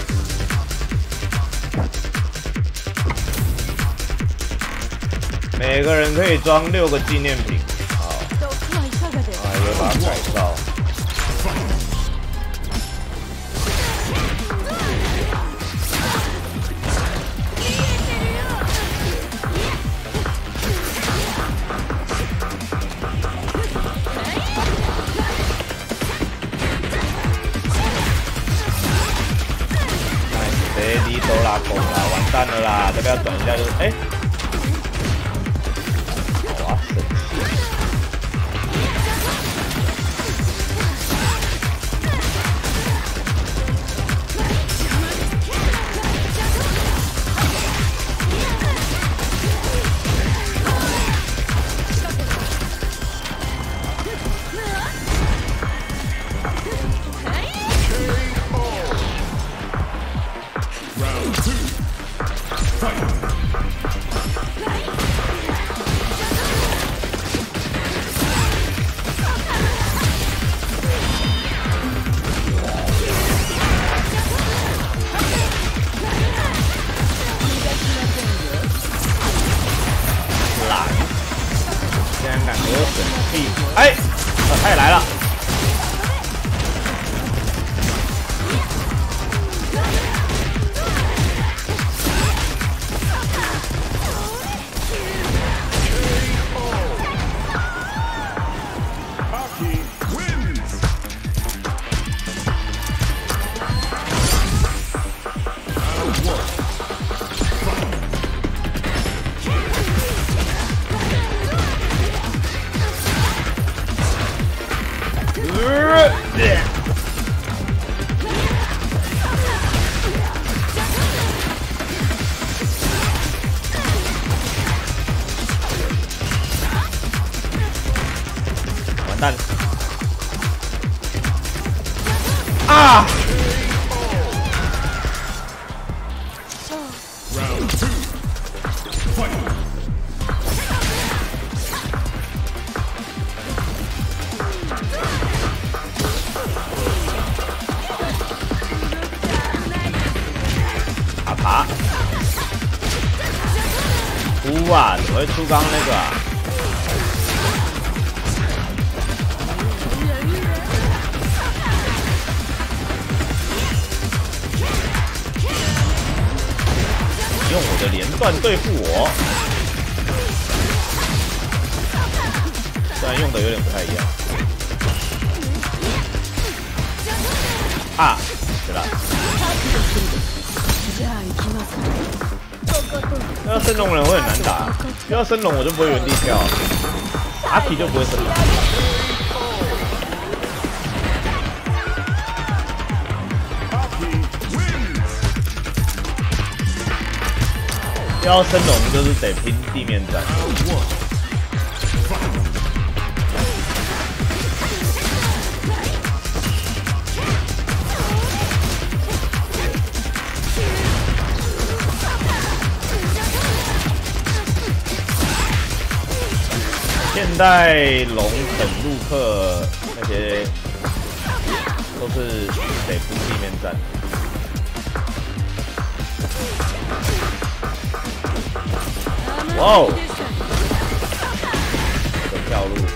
每个人可以装6个纪念品。好。也把它改造。 都拉弓啦，完蛋了啦！这个要转一下就是，哎，哇，生气！哎， 他也来了。完蛋！啊！ Round 2. Fight. 爬！哭啊！怎么会出刚那个啊？用我的连段对付我，虽然用的有点不太一样。啊，对了。 要升龙人会很难打，要升龙我就不会原地跳，阿皮就不会升龙。要升龙就是得拼地面战。现代龙等陆克那些都是得拼地面战。哇哦！这个跳路。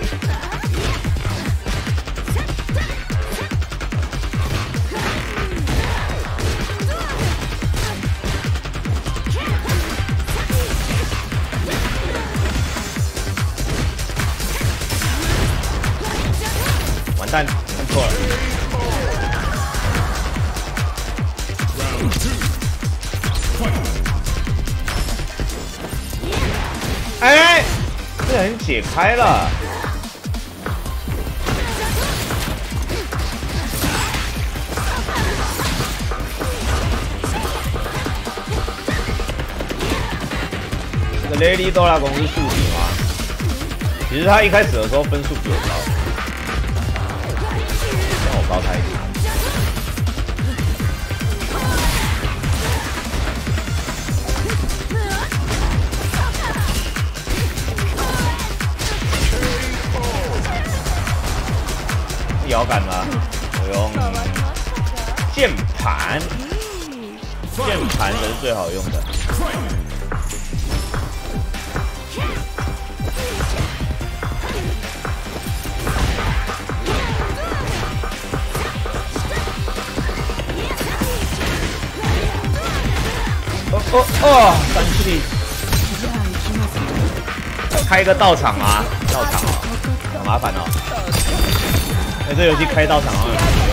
完蛋，看错了。哎，这人解开了。这个 Lady Dora 公是宿敌吗？其实他一开始的时候分数比我高。 我高他一点。摇杆吗？我用键盘，键盘才是最好用的。 三气，开一个道场吗？道场哦，好麻烦哦。这游戏开道场好像有用。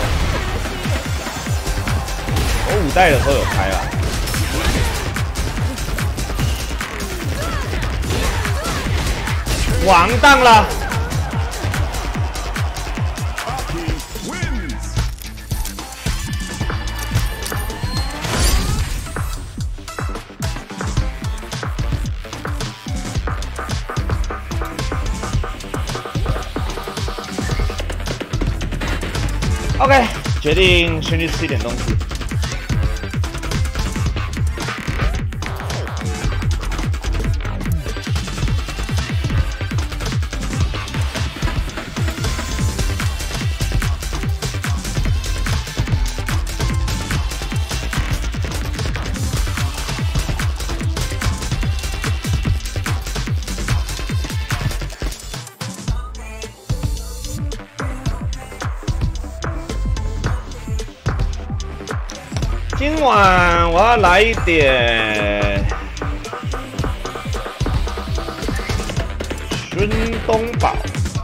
我5代的时候有开啊。完蛋了！ OK， 决定先去吃一点东西。 今晚我要来一点孙东宝。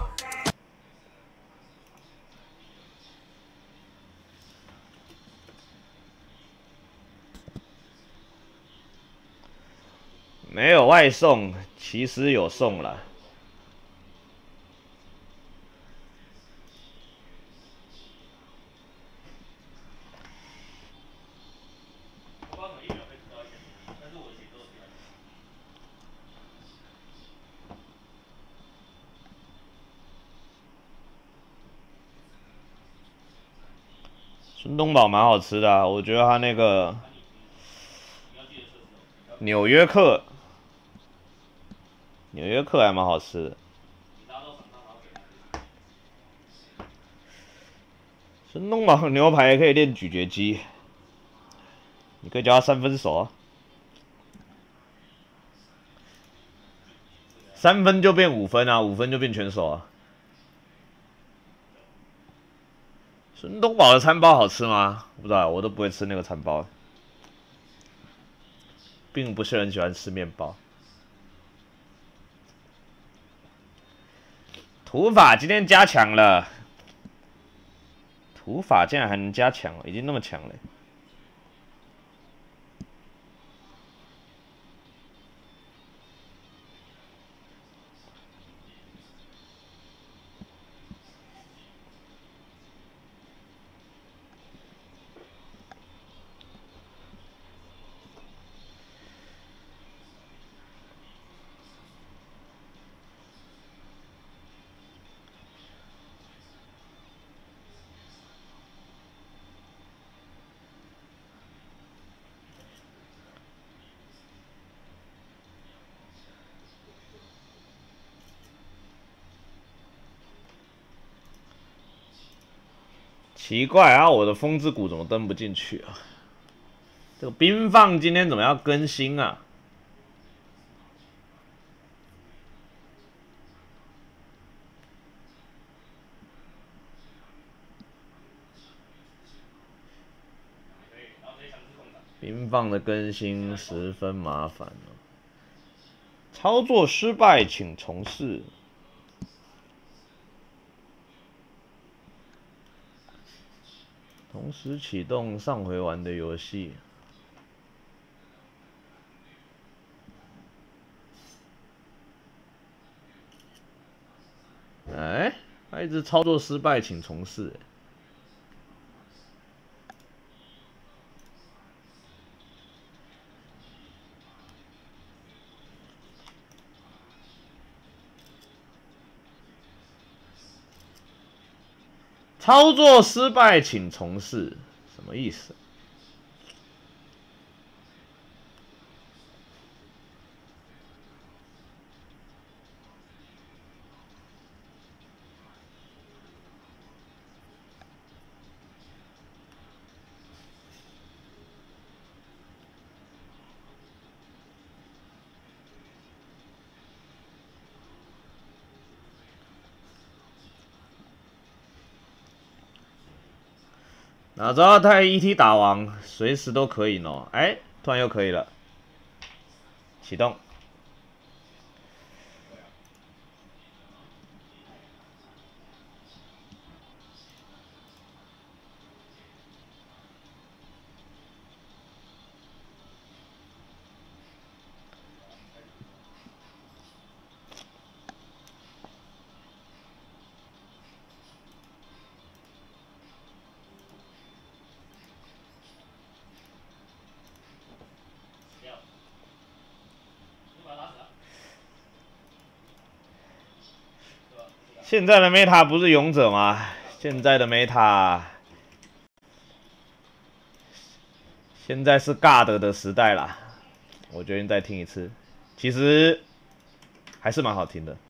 没有外送，其实有送了。孙东宝蛮好吃的啊，我觉得他那个纽约客还蛮好吃的。孙东宝牛排也可以练咀嚼肌，你可以叫他3分熟啊，3分就变5分啊，5分就变全熟啊。孙东宝的餐包好吃吗？不知道，我都不会吃那个餐包，并不是很喜欢吃面包。土法今天加强了，土法竟然还能加强，已经那么强了。奇怪啊，我的风之谷怎么登不进去啊？这个冰放今天怎么要更新啊？冰放的更新十分麻烦哦。操作失败，请重试。同时启动上回玩的游戏。哎，他一直操作失败，请重试。操作失败，请重试，什么意思？哪知道他 ET 打王，随时都可以呢。哎，突然又可以了，启动。现在的 Meta 不是勇者吗？现在的 Meta， 现在是 God 的时代啦。我决定再听一次，其实还是蛮好听的。